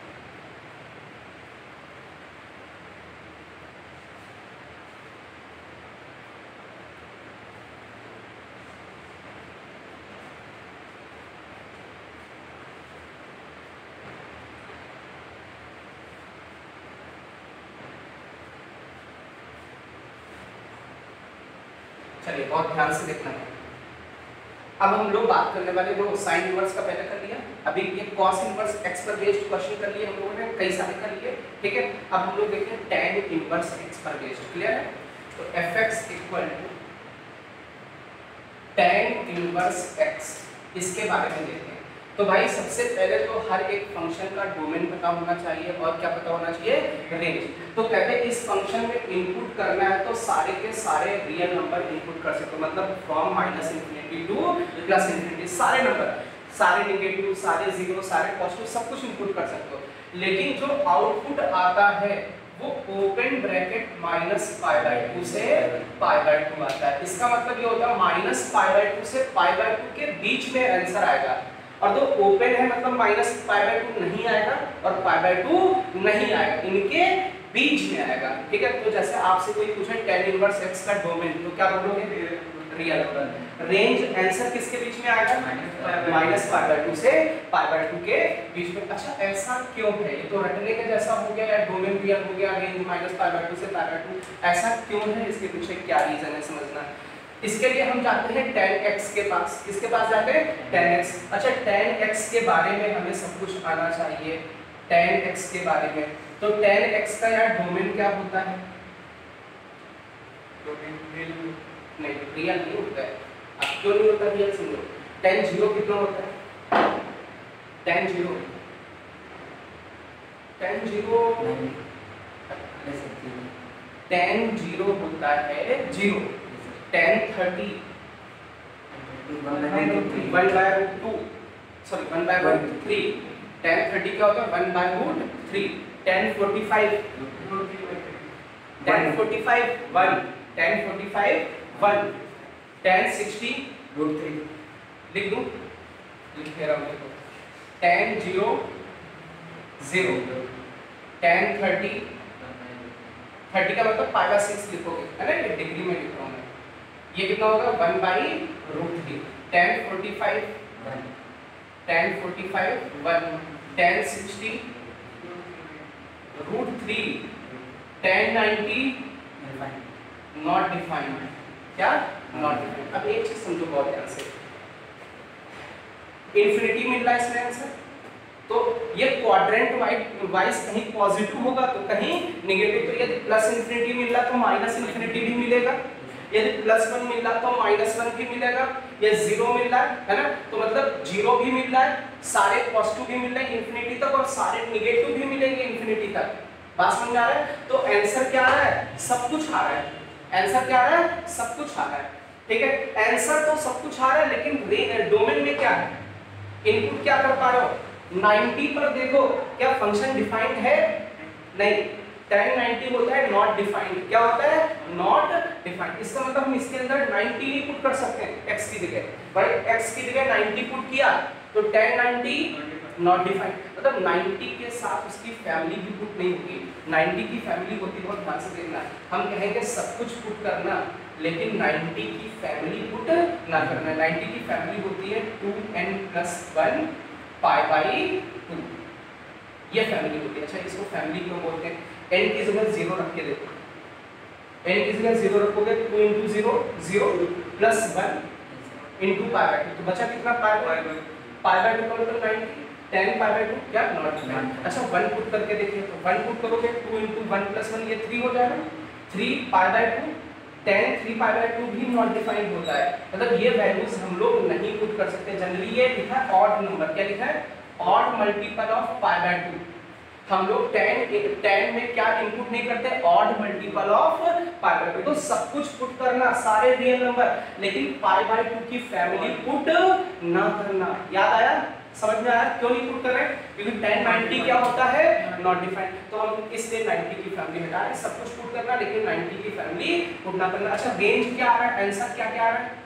चलिए बहुत ध्यान से देखना है। अब हम लोग बात करने वाले दो साइन इनवर्स का पहले कर लिया, अभी ये कॉस इनवर्स एक्स पर बेस्ड क्वेश्चन कर लिए हम लोगों ने, कई सारे कर लिए, ठीक है। अब हम लोग देखते हैं tan इनवर्स एक्स पर बेस्ड, क्लियर है। तो fx equal to tan inverse x, इसके बारे में देखते हैं। तो भाई सबसे पहले तो हर एक फंक्शन का डोमेन पता होना चाहिए और क्या पता होना चाहिए, रेंज। तो कहते हैं इस फंक्शन में इनपुट करना है तो सारे के सारे रियल नंबर इनपुट कर सकते हो, मतलब फ्रॉम -∞ टू +∞, सारे नंबर, सारे नेगेटिव, सारे जीरो, सारे पॉजिटिव, सब कुछ इनपुट कर सकते हो। लेकिन जो आउटपुट आता है वो ओपन ब्रैकेट -π/2 से π/2 आता है। इसका मतलब ये होता है -π/2 से π/2 के बीच में आंसर आएगा, और तो ओपन है मतलब -π/2 नहीं आएगा और π/2 नहीं आएगा, इनके बीच में आएगा, ठीक है। तो जैसे आपसे कोई पूछे tan इनवर्स x का डोमेन, तो क्या बोलोगे, रियल नंबर। रेंज आंसर किसके बीच में आएगा, -π/2 से π/2 के बीच में। अच्छा ऐसा क्यों है, ये तो रटने के जैसा हो गया, या डोमेन रियल हो गया, रेंज -π/2 से π/2, ऐसा क्यों है, इसके पीछे क्या रीजन है समझना। इसके लिए हम जाते हैं tan x के पास, किसके पास जाते हैं, tan x। अच्छा tan x के बारे में हमें सब कुछ आना चाहिए, tan x के बारे में। तो tan x का यार डोमेन क्या होता है, डोमेन नहीं, रियल नहीं होता है। अब क्यों नहीं होता रियल, सुनो। tan 0 कितना होता है, tan 0 tan 0 होता है 0। tan 30 1/√2, सॉरी 1/√3, tan 30 क्या होता है 1/√3। tan 45 tan 45 1, tan 45 1, tan 60 √3, लिख दूं, लिख दे रहा हूं, देखो tan 0 0, tan 30 का मतलब π/6 लिखोगे, है ना, ये डिग्री में लिख रहा हूं मैं, ये कितना होगा 1/√3। tan 45 1, tan 45 1, tan 60 √3, tan 90 not defined, क्या नॉट डिफाइंड। अब एक चीज समझो बहुत ध्यान से, इन्फिनिटी मिल रहा है इसमें आंसर, तो ये क्वाड्रेंट वाइज कहीं पॉजिटिव होगा तो कहीं नेगेटिव। तो यदि +∞ मिल रहा तो -∞ भी मिलेगा, यदि +1 मिल रहा तो -1 भी मिलेगा, या 0 मिल रहा है ना, तो मतलब 0 भी मिल रहा है, सारे पॉजिटिव भी मिल रहे हैं इंफिनिटी तक, और सारे नेगेटिव भी मिलेंगे इंफिनिटी तक। बात समझ आ रहा है। तो आंसर क्या आ रहा है, सब कुछ आ रहा है, आंसर क्या आ रहा है, सब कुछ आ रहा है, ठीक है। आंसर तो सब कुछ आ रहा है, लेकिन डोमेन में क्या है, इनपुट क्या कर पा रहे हो, 90 पर देखो क्या फंक्शन डिफाइंड है, नहीं, tan 90 होता है नॉट डिफाइंड, क्या होता है, नॉट डिफाइंड। इसका मतलब हम इसके अंदर 90 ही पुट कर सकते हैं x की जगह, भाई x की जगह 90 पुट किया तो tan 90 नॉट डिफाइंड, मतलब 90 के साथ उसकी फैमिली भी पुट नहीं होगी। 90 की फैमिली होती है, बहुत ध्यान से देखना, हम कहेंगे सब कुछ पुट करना, लेकिन 90 की फैमिली पुट ना करना। 90 की फैमिली होती है 2n+1 π/2, ये फैमिली होती है। अच्छा इसको फैमिली क्यों बोलते हैं, n की जगह 0 रख के देखो, n की जगह 0 रखोगे 2 × 0 0 +1 × π/2, तो बचा कितना π/2 का मतलब 90, tan π/2 क्या नॉट डिफाइंड। अच्छा 1 पुट करके देखिए, तो 1 पुट करोगे 2 × 1 + 1 ये 3 हो जाएगा, 3 π/2, tan 3 π/2 भी नॉट डिफाइंड होता है, मतलब ये वैल्यूज हम लोग नहीं पुट कर सकते। जनरली ये लिखा है ऑड नंबर, क्या लिखा है, ऑड मल्टीपल ऑफ π/2। हम लोग tan में क्या इनपुट नहीं करते, ऑड मल्टीपल ऑफ π/2। तो सब कुछ पुट करना, सारे रियल नंबर, लेकिन π/2 की फैमिली पुट ना करना। याद आया, समझ में आया क्यों नहीं पुट कर रहे, क्योंकि tan 90 क्या होता है, नॉट डिफाइंड। तो हम इसलिए 90 की फैमिली हटा रहे, सब कुछ पुट करना लेकिन 90 की फैमिली पुट ना करना। अच्छा रेंज क्या आ रहा है, आंसर क्या क्या आ रहा है,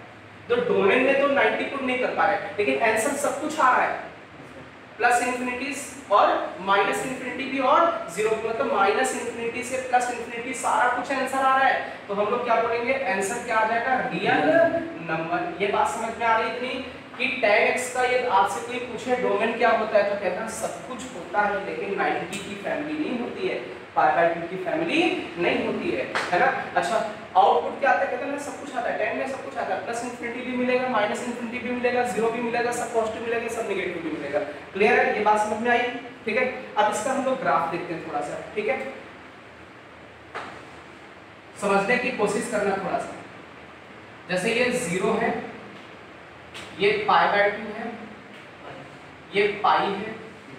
तो डोमेन में तो 90 पुट नहीं कर पा रहे, लेकिन आंसर सब कुछ आ रहा है, प्लस इंफिनिटीज और माइनस इंफिनिटी भी और जीरो, मतलब माइनस इंफिनिटी से प्लस इंफिनिटी सारा कुछ आंसर आ रहा है। तो हम लोग क्या बोलेंगे, आंसर क्या आ जाएगा, रियल नंबर। ये बात समझ में आ रही इतनी कि tan x का ये आपसे कोई पूछे डोमेन क्या होता है तो कहता है सब कुछ होता है, लेकिन 90 की फैमिली नहीं होती है, पाई बाय 2 की फैमिली नहीं होती है ना। अच्छा, आउटपुट क्या आता है, कहते हैं ना सब कुछ आता है, tan में सब कुछ आता है, प्लस इंफिनिटी भी मिलेगा, माइनस इंफिनिटी भी मिलेगा, जीरो भी मिलेगा, सब पॉजिटिव मिलेगा, सब नेगेटिव भी मिलेगा। क्लियर है, ये बात समझ में आई? ठीक है, अब इसका हम लोग ग्राफ देखते हैं थोड़ा सा, ठीक है, समझने की कोशिश करना थोड़ा सा। जैसे ये 0 है, ये पाई बाय 2 है, ये पाई है,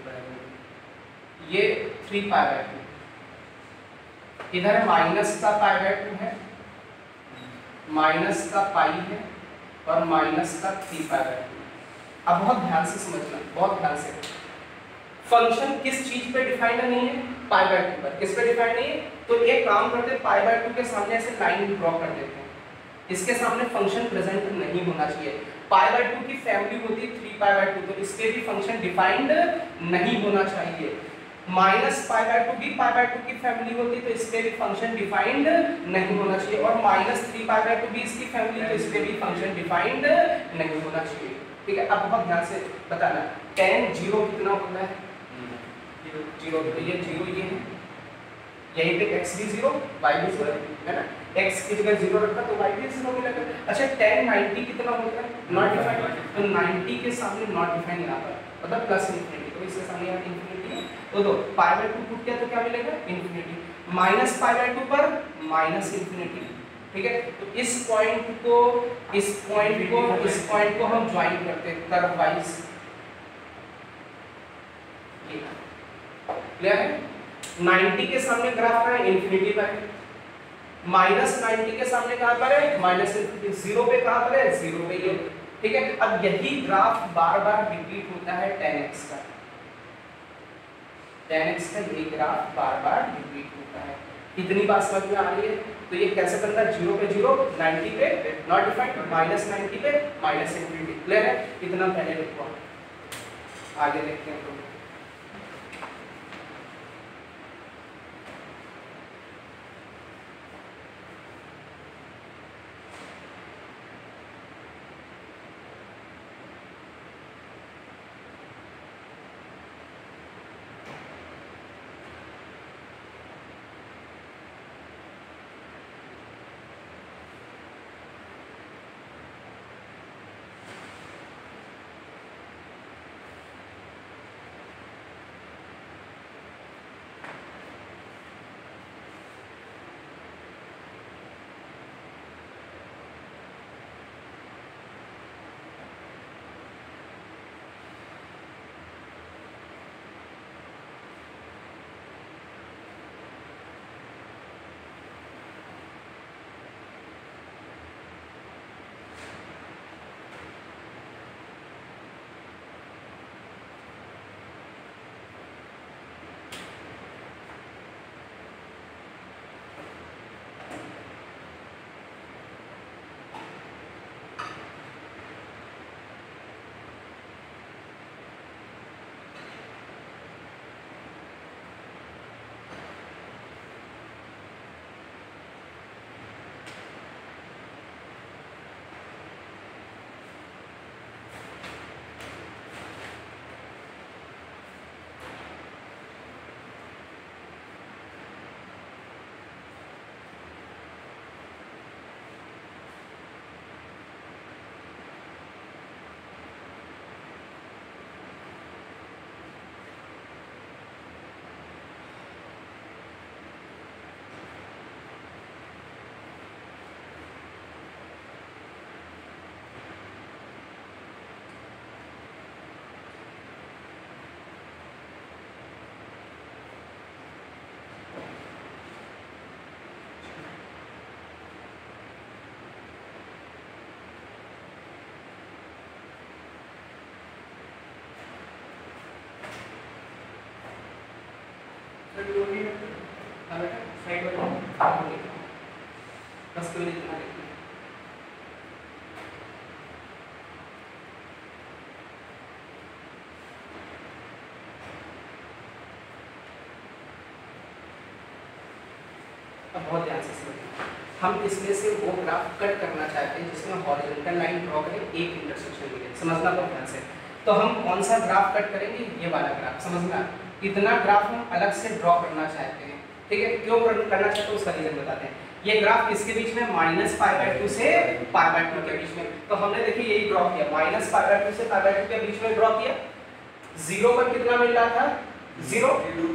ये 3 पाई बाय 2, इधर माइनस का पाई बाय 2 है, माइनस का पाई है और माइनस का 3 पाई बाय 2। अब बहुत ध्यान से समझना, बहुत ध्यान से। फंक्शन किस चीज पे डिफाइंड नहीं है, पाई बाय 2 पर। किस पे डिफाइंड नहीं है, तो एक काम करते हैं, पाई बाय 2 के सामने ऐसे लाइन ड्रॉ कर देते हैं, इसके सामने फंक्शन प्रेजेंट नहीं होना चाहिए। पाई बाय 2 की फैमिली होती है 3 पाई बाय 2, तो इसके भी फंक्शन डिफाइंड नहीं होना चाहिए। माइनस पाई बाय 2 भी पाई बाय 2 की फैमिली होती, तो इसके भी फंक्शन डिफाइंड नहीं होना चाहिए, और माइनस 3 पाई बाय 2 भी इसकी फैमिली, तो इसके भी फंक्शन डिफाइंड नहीं होना चाहिए। ठीक है, अब बहुत ध्यान से बताना, tan 0 कितना होता है, 0, तो ये 0 ये है, यहीं पे x भी 0 y भी 0 है ना, x की जगह 0 रखा तो y भी 0 मिलेगा। अच्छा, tan 90 कितना होता है, नॉट डिफाइंड, तो 90 के सामने नॉट डिफाइंड यहाँ पर, मतलब प्लस इंफिनिटी, तो इसके सामने यहाँ इंफिनिटी है, तो दो पाई बाय 2 पुट किया तो क्या मिलेगा, इंफिनिटी, माइनस पाई बाय 2 पर माइनस इंफिनिटी। ठीक है, तो इस पॉइंट को इस पॉइंट को हम ज्वाइन करते हैं कर्व वाइज, क्लियर है। 90 के सामने ग्राफ है इंफिनिटी पर है, माइनस 90 के सामने कहां पर है, माइनस इंफिनिटी, 0 पे कहां पर है, 0 पे ये। ठीक है, अब यही ग्राफ बार बार रिपीट होता है tan x का, tan x का यही ग्राफ बार बार रिपीट होता है। इतनी बात समझ में आ रही है, तो ये कैसे बनता है, 0 पे 0, 90 पे नॉट डिफाइंड, माइनस 90 पे माइनस इंफिनिटी। क्लियर है, इतना पहले लिखो, आगे देखते हैं। तो साइड बस तो अब बहुत ध्यान से समझिए, हम इसमें से वो ग्राफ कट करना चाहते हैं जिसमें हॉरिजॉन्टल लाइन ड्रॉ करें, एक इंटरसेक्शन मिले, समझना बहुत ध्यान से। तो हम कौन सा ग्राफ कट करेंगे, ये वाला ग्राफ, समझना। इतना ग्राफ हम अलग से ड्रॉ करना चाहते हैं, ठीक है। क्यों करना चाहते हैं उसका रीजन बताते हैं। ये ग्राफ किसके बीच में, -π/2 से π/2 के बीच में। तो हमने देखिए यही ड्रॉ किया, -π/2 से π/2 के बीच में ड्रॉ किया। 0 पर कितना मिल रहा था, 0,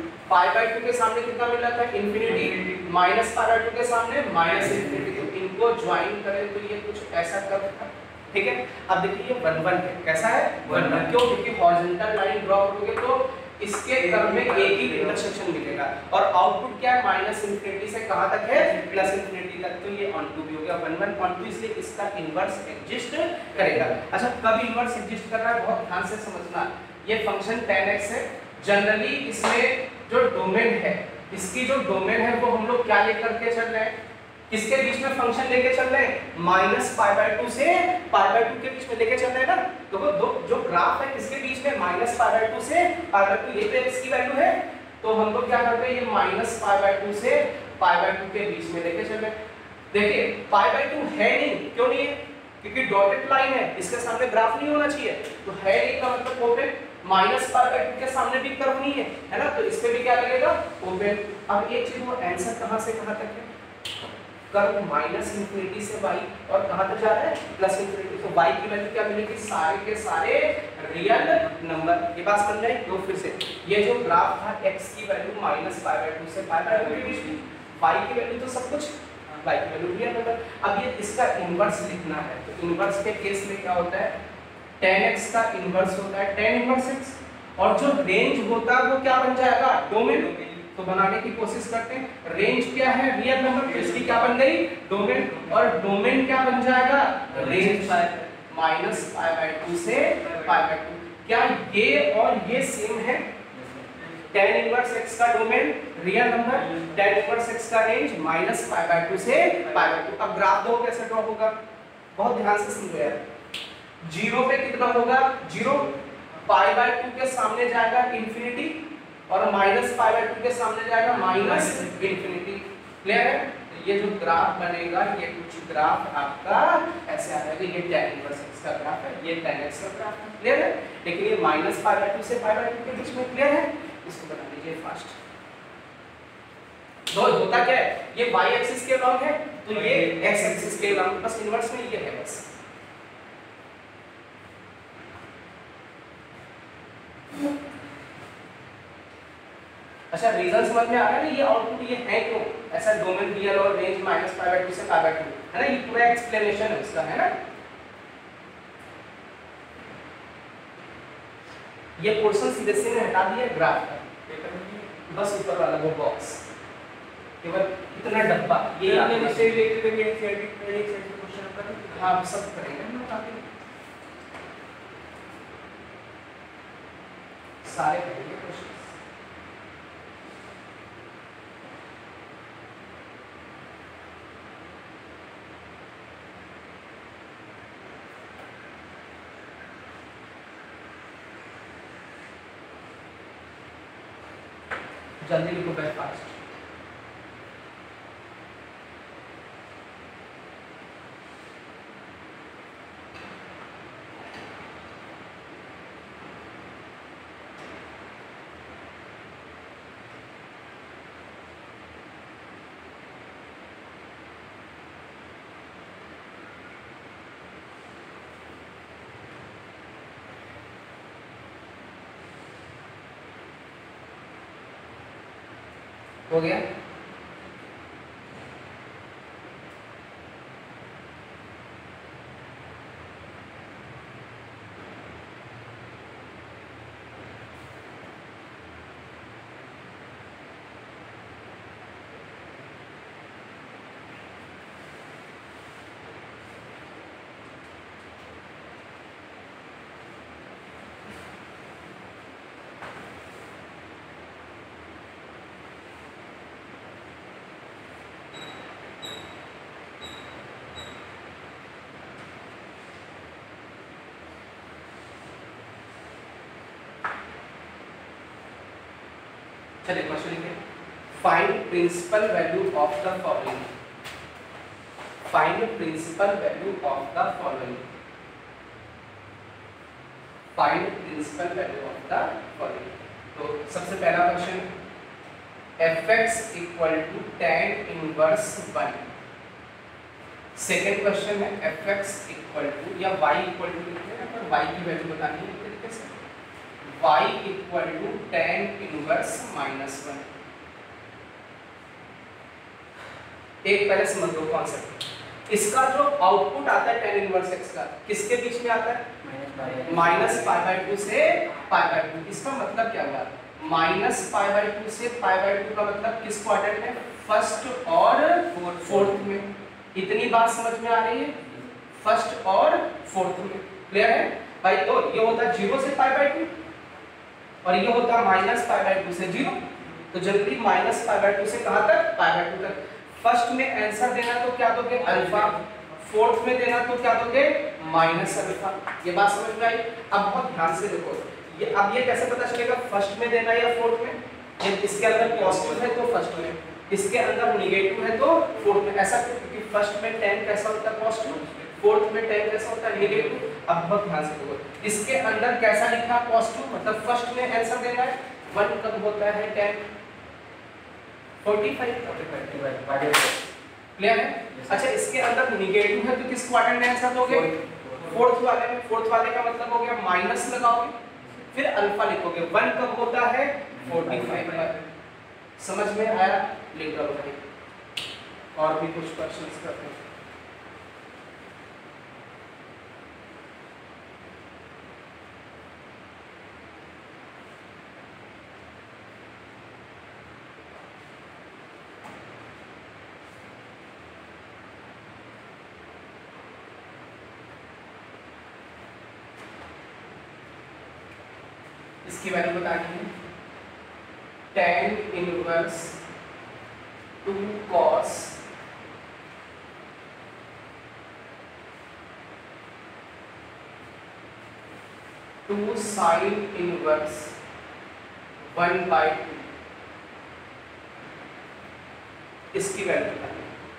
π/2 के सामने कितना मिल रहा था, इन्फिनिटी, -π/2 के सामने -इन्फिनिटी। तो इनको ज्वाइन करें तो ये कुछ ऐसा कर्व था, ठीक है। अब देखिए ये 1 1 है, कैसा है 1 1, क्यों, क्योंकि हॉरिजॉन्टल लाइन ड्रॉ करोगे तो इसके कर्व में एक ही इंटरसेक्शन मिलेगा। और आउटपुट क्या है, -इन्फिनिटी से कहां तक है, +इन्फिनिटी तक। तो ये ऑन टू भी हो गया 1 1 ऑन टू, इसलिए इसका इनवर्स एग्जिस्ट करेगा। अच्छा, कब इनवर्स एग्जिस्ट कर रहा है, बहुत ध्यान से समझना। ये फंक्शन tan x है, जनरली इसमें जो डोमेन है, इसकी जो डोमेन है वो हम लोग क्या लेकर के चल रहे हैं, किसके बीच में फंक्शन लेके चल रहे हैं, -π/2 से π/2 के बीच में लेके चल रहे हैं ना। तो वो दो जो ग्राफ है किसके बीच में, -π/2 से π/2, ये तो x की वैल्यू है। तो हम लोग क्या करते हैं, ये -π/2 से π/2 के बीच में लेके चल रहे हैं। देखिए π/2 है नहीं, क्यों नहीं है, क्योंकि डॉटेड लाइन है, इसके सामने ग्राफ नहीं होना चाहिए। तो है नहीं का मतलब ओपन, -π/2 के सामने भी कर्व नहीं है ना, तो इस पे भी क्या लगेगा, ओपन। अब एक चीज, वो आंसर कहां से कहां तक है, कर्व -इन्फिनिटी से y और कहां तक जा रहा है, +इन्फिनिटी। तो y की वैल्यू क्या मिलेगी, सारे के सारे रियल नंबर। ये बात समझ आई। तो फिर से ये जो ग्राफ था x की वैल्यू -π/2 से π/2 के बीच में, y की वैल्यू तो सब कुछ, y की वैल्यू रियल नंबर। अब ये इसका इनवर्स लिखना है, तो इनवर्स के केस में क्या होता है, tan x का इनवर्स होता है tan इनवर्स x, और जो रेंज होता है वो क्या बन जाएगा, डोमेन। तो बनाने की कोशिश करते हैं, रेंज क्या है, रियल नंबर, तो इसकी क्या बन गई, डोमेन। और डोमेन क्या बन जाएगा, रेंज, -π/2 से π/2। क्या ये और ये सेम है, tan इनवर्स x का domain real number, tan inverse x का रेंज -π/2 से π/2। अब ग्राफ दो कैसे ड्रॉ होगा, बहुत ध्यान से समझो यार। 0 पे कितना होगा, 0, π/2 के सामने जाएगा इन्फिनिटी, और -π/2 के सामने जाएगा -इन्फिनिटी। क्लियर है। तो ये जो ग्राफ बनेगा, ये कुछ ग्राफ आपका ऐसे आ जाएगा, ये tan इनवर्स x का ग्राफ है, ये tan x का ग्राफ है। क्लियर है। लेकिन ये -π/2 से π/2 के बीच में, क्लियर है। इसको बना लीजिए फास्ट। तो होता क्या है, ये y एक्सिस के लॉन्ग है, तो ये x एक्सिस के लॉन्ग, बस इनवर्स में ये है बस। अच्छा, रीजन समझ में आ रहा है ना, ये आउटपुट ये है क्यों, ऐसा डोमेन रियल और रेंज -π/2 से π/2 है ना, ये पूरा एक्सप्लेनेशन है इसका, है ना। ये पोर्शन सीधे से हटा दिया ग्राफ का, बस ऊपर वाला वो बॉक्स, केवल इतना डब्बा, ये आपने से लेके एक क्वेश्चन कर, हां सब करेंगे हम लोग, सारे करेंगे क्वेश्चन। जल्दी लिखो बैक फास्ट। हो गया। चलिए क्वेश्चन लिखिए। Find principal value of the following, find principal value of the following, find principal value of the following. तो सबसे पहला question, fx equal to tan inverse 1। Second question है fx इक्वल टू या y equal to लिखते हैं पर y की value बतानी है तरीके से, y equal to tan inverse -1। एक पहले समझ लो कॉन्सेप्ट, इसका जो आउटपुट आता है tan इनवर्स x का किसके बीच में आता है, -π/2 से π/2। इसका मतलब क्या हुआ, -π/2 से π/2 का मतलब किस क्वाड्रेंट में, फर्स्ट और फोर्थ में। इतनी बात समझ में आ रही है, फर्स्ट और फोर्थ में, क्लियर है भाई। तो ये होता है 0 से π/2 और ये होता है -π/2 से 0। तो जनरली -π/2 से कहां तक, π/2 तक। फर्स्ट में आंसर देना तो क्या दोगे, अल्फा, फोर्थ में देना तो क्या दोगे, -अल्फा। ये बात समझ में आई। अब बहुत ध्यान से देखो, ये अब ये कैसे पता चलेगा फर्स्ट में देना या फोर्थ में, ये इसके अंदर पॉजिटिव है तो फर्स्ट में, इसके अंदर नेगेटिव है तो फोर्थ में। ऐसा क्योंकि फर्स्ट में 10 कैसा होता है पॉजिटिव, फोर्थ में 10 कैसा होता है नेगेटिव। अब बहुत ध्यान से देखो, इसके अंदर कैसा लिखा है पॉजिटिव, मतलब फर्स्ट में आंसर देना है 1 कब होता है 10, 45, क्लियर है। अच्छा इसके अंदर नेगेटिव है तो किस क्वाड्रेंट में आंसर दोगे, फोर्थ वाले में। फोर्थ वाले का मतलब हो गया माइनस लगाओगे फिर अल्फा लिखोगे। 1 कब होता है 45 पर। समझ में आया, लिख दो भाई। और भी कुछ क्वेश्चंस करते हैं। इसकी वैल्यू बतानी है, tan inverse 2 cos 2 sin inverse 1/2, इसकी वैल्यू बतानी है।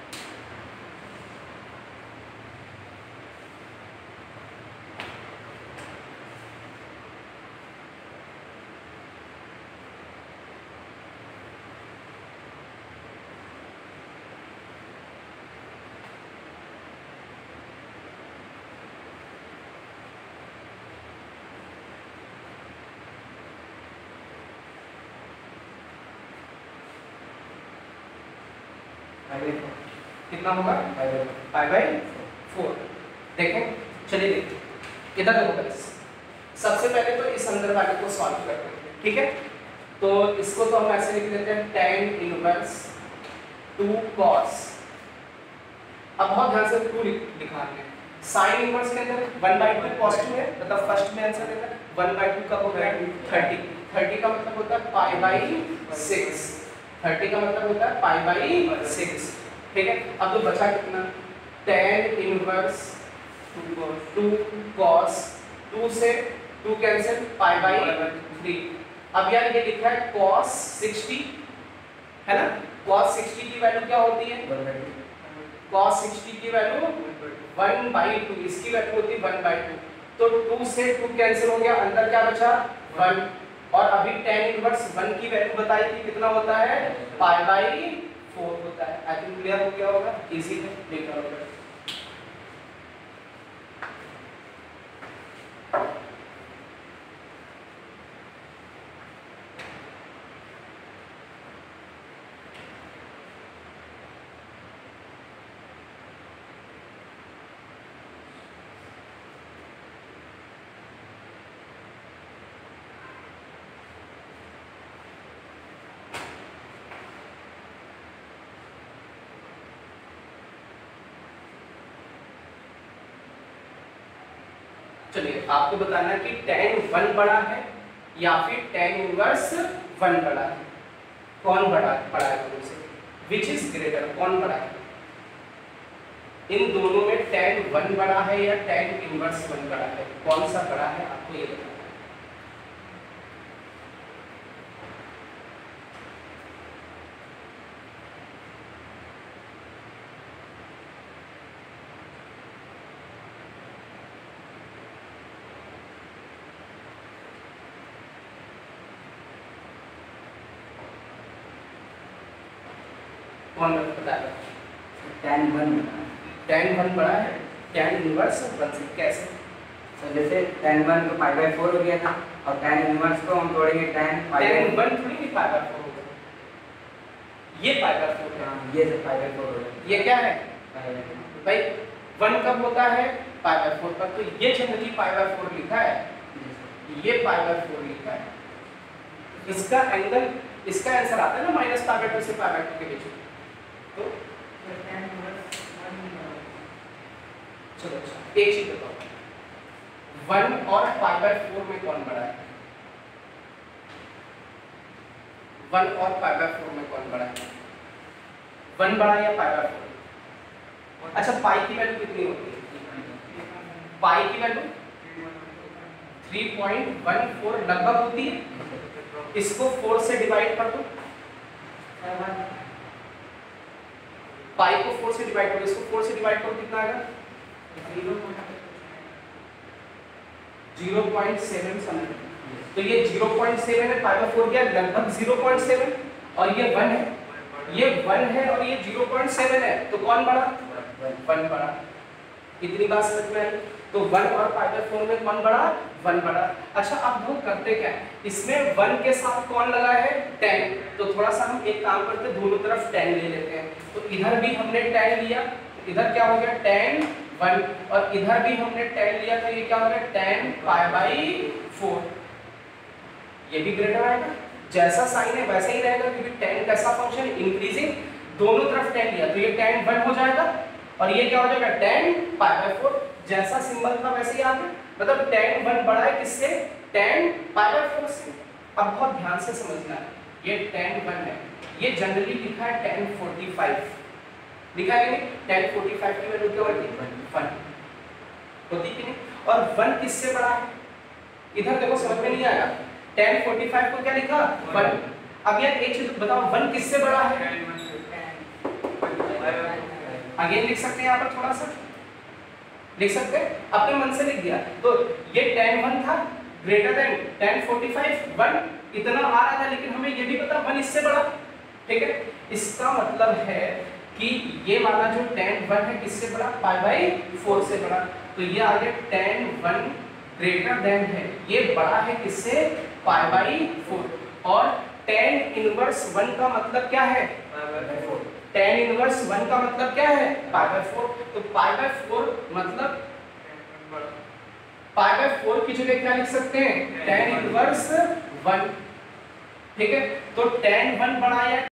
कितना होगा π/4। देखें, चलिए देखते इधर देखो गाइस। सबसे पहले तो इस अंदर वाले को सॉल्व करते हैं, ठीक है। तो इसको तो हम ऐसे लिख देते हैं tan इनवर्स 2 cos। अब बहुत ध्यान से 2 लिखा है। sin इनवर्स के अंदर 1/2 पॉजिटिव है, मतलब फर्स्ट में आंसर देना 1/2 कब होगा 30। 30 का मतलब होता है π/6। 30 का मतलब होता है π/6, ठीक है। अब तो बचा कितना, tan इनवर्स 2 cos, 2 से 2 कैंसिल, π/3। अब यार ये लिखा है cos 60 है ना। cos 60 की वैल्यू क्या होती है, cos 60 की वैल्यू 1/2, इसकी वैल्यू होती है 1/2। तो 2 से 2 कैंसिल हो गया, अंदर क्या बचा 1। और अभी tan इनवर्स 1 की वैल्यू बताई थी, कितना होता है π/4 होता है। आई थिंक क्लियर हो गया होगा, इजी है, देखा होगा। चलिए आपको बताना है कि tan 1 बड़ा है या फिर tan इनवर्स 1 बड़ा है। कौन बड़ा है दोनों से, विच इज ग्रेटर, कौन बड़ा है इन दोनों में, tan 1 बड़ा है या tan इनवर्स 1 बड़ा है, कौन सा बड़ा है आपको ये बताना है। कौन बताएगा? tan 1 tan 1 बड़ा है tan इनवर्स 1 से, कैसे? तो जैसे tan 1 तो π/4 हो गया था और tan इनवर्स को हम तोड़ेंगे tan tan 1 थोड़ी नहीं π/4 होगा, ये π/4 है, ये से π/4 हो गया, ये क्या है π/4 भाई? 1 कब होता है? π/4 पर। तो ये जनरली π/4 लिखा है, ये π/4 लिखा है। इसका एंगल, इसका आंसर आता है ना -π/2 से π/2 के बीच में। तो चलो अच्छा एक चीज बताओ, 1 और π/4 में कौन बड़ा है? 1 और π/4 में कौन बड़ा है? 1 बड़ा या π/4? अच्छा पाई की वैल्यू कितनी होती है? पाई की वैल्यू 3.14 लगभग होती है। इसको 4 से डिवाइड कर दो, पाई को 4 से डिवाइड करो, इसको 4 से डिवाइड करो, कितना आएगा? 0.7 समथिंग। तो ये 0.7 है, π/4 क्या लगभग 0.7, और ये 1 है, ये 1 है और ये 0.7 है, तो कौन बड़ा? 1 बड़ा। इतनी बात समझ में आई? तो 1 और π/4 में कौन बड़ा? 1 बड़ा। अच्छा अब हम करते क्या है, इसमें 1 के साथ कौन लगा है? tan। तो थोड़ा सा हम एक काम करते हैं, दोनों तरफ tan ले लेते हैं। तो इधर भी हमने tan लिया, इधर क्या हो गया? tan 1, और इधर भी हमने tan लिया, तो ये क्या हो गया? tan π/4। ये भी ग्रेटर आएगा, जैसा साइन है वैसा ही रहेगा, क्योंकि tan कैसा फंक्शन है? इंक्रीजिंग। दोनों तरफ tan लिया तो ये tan 1 हो जाएगा, और ये क्या हो जाएगा? tan π/4। जैसा सिंबल था वैसे ही आ गया, मतलब tan 1 बड़ा है किससे? tan π/4 से। अब बहुत ध्यान से समझना है, ये tan 1 है, ये जनरली लिखा है tan 45, लिखा है कि नहीं? tan 45 की वैल्यू क्या होती है? 1 होती कि नहीं? और 1 किससे बड़ा है? इधर देखो समझ में नहीं आया, tan 45 को क्या लिखा? 1। अब यार एक चीज बताओ, 1 किससे बड़ा है? अगेन लिख सकते हैं, यहाँ पर थोड़ा सा लिख सकते हैं, अपने मन से लिख दिया। तो ये tan 1 था ग्रेटर देन tan 45, 1 इतना आ रहा था, लेकिन हमें ये भी पता 1 इससे बड़ा, ठीक है? इसका मतलब है कि ये वाला जो tan 1 है किससे बड़ा? π/4 से बड़ा। तो ये आ गया tan 1 ग्रेटर देन है, ये बड़ा है किससे? π/4। और tan इनवर्स 1 का मतलब क्या है? tan इनवर्स 1 का मतलब क्या है? π/4। तो π/4 मतलब π/4 की जगह क्या लिख सकते हैं? tan इनवर्स 1, ठीक है? तो tan 1 बड़ा या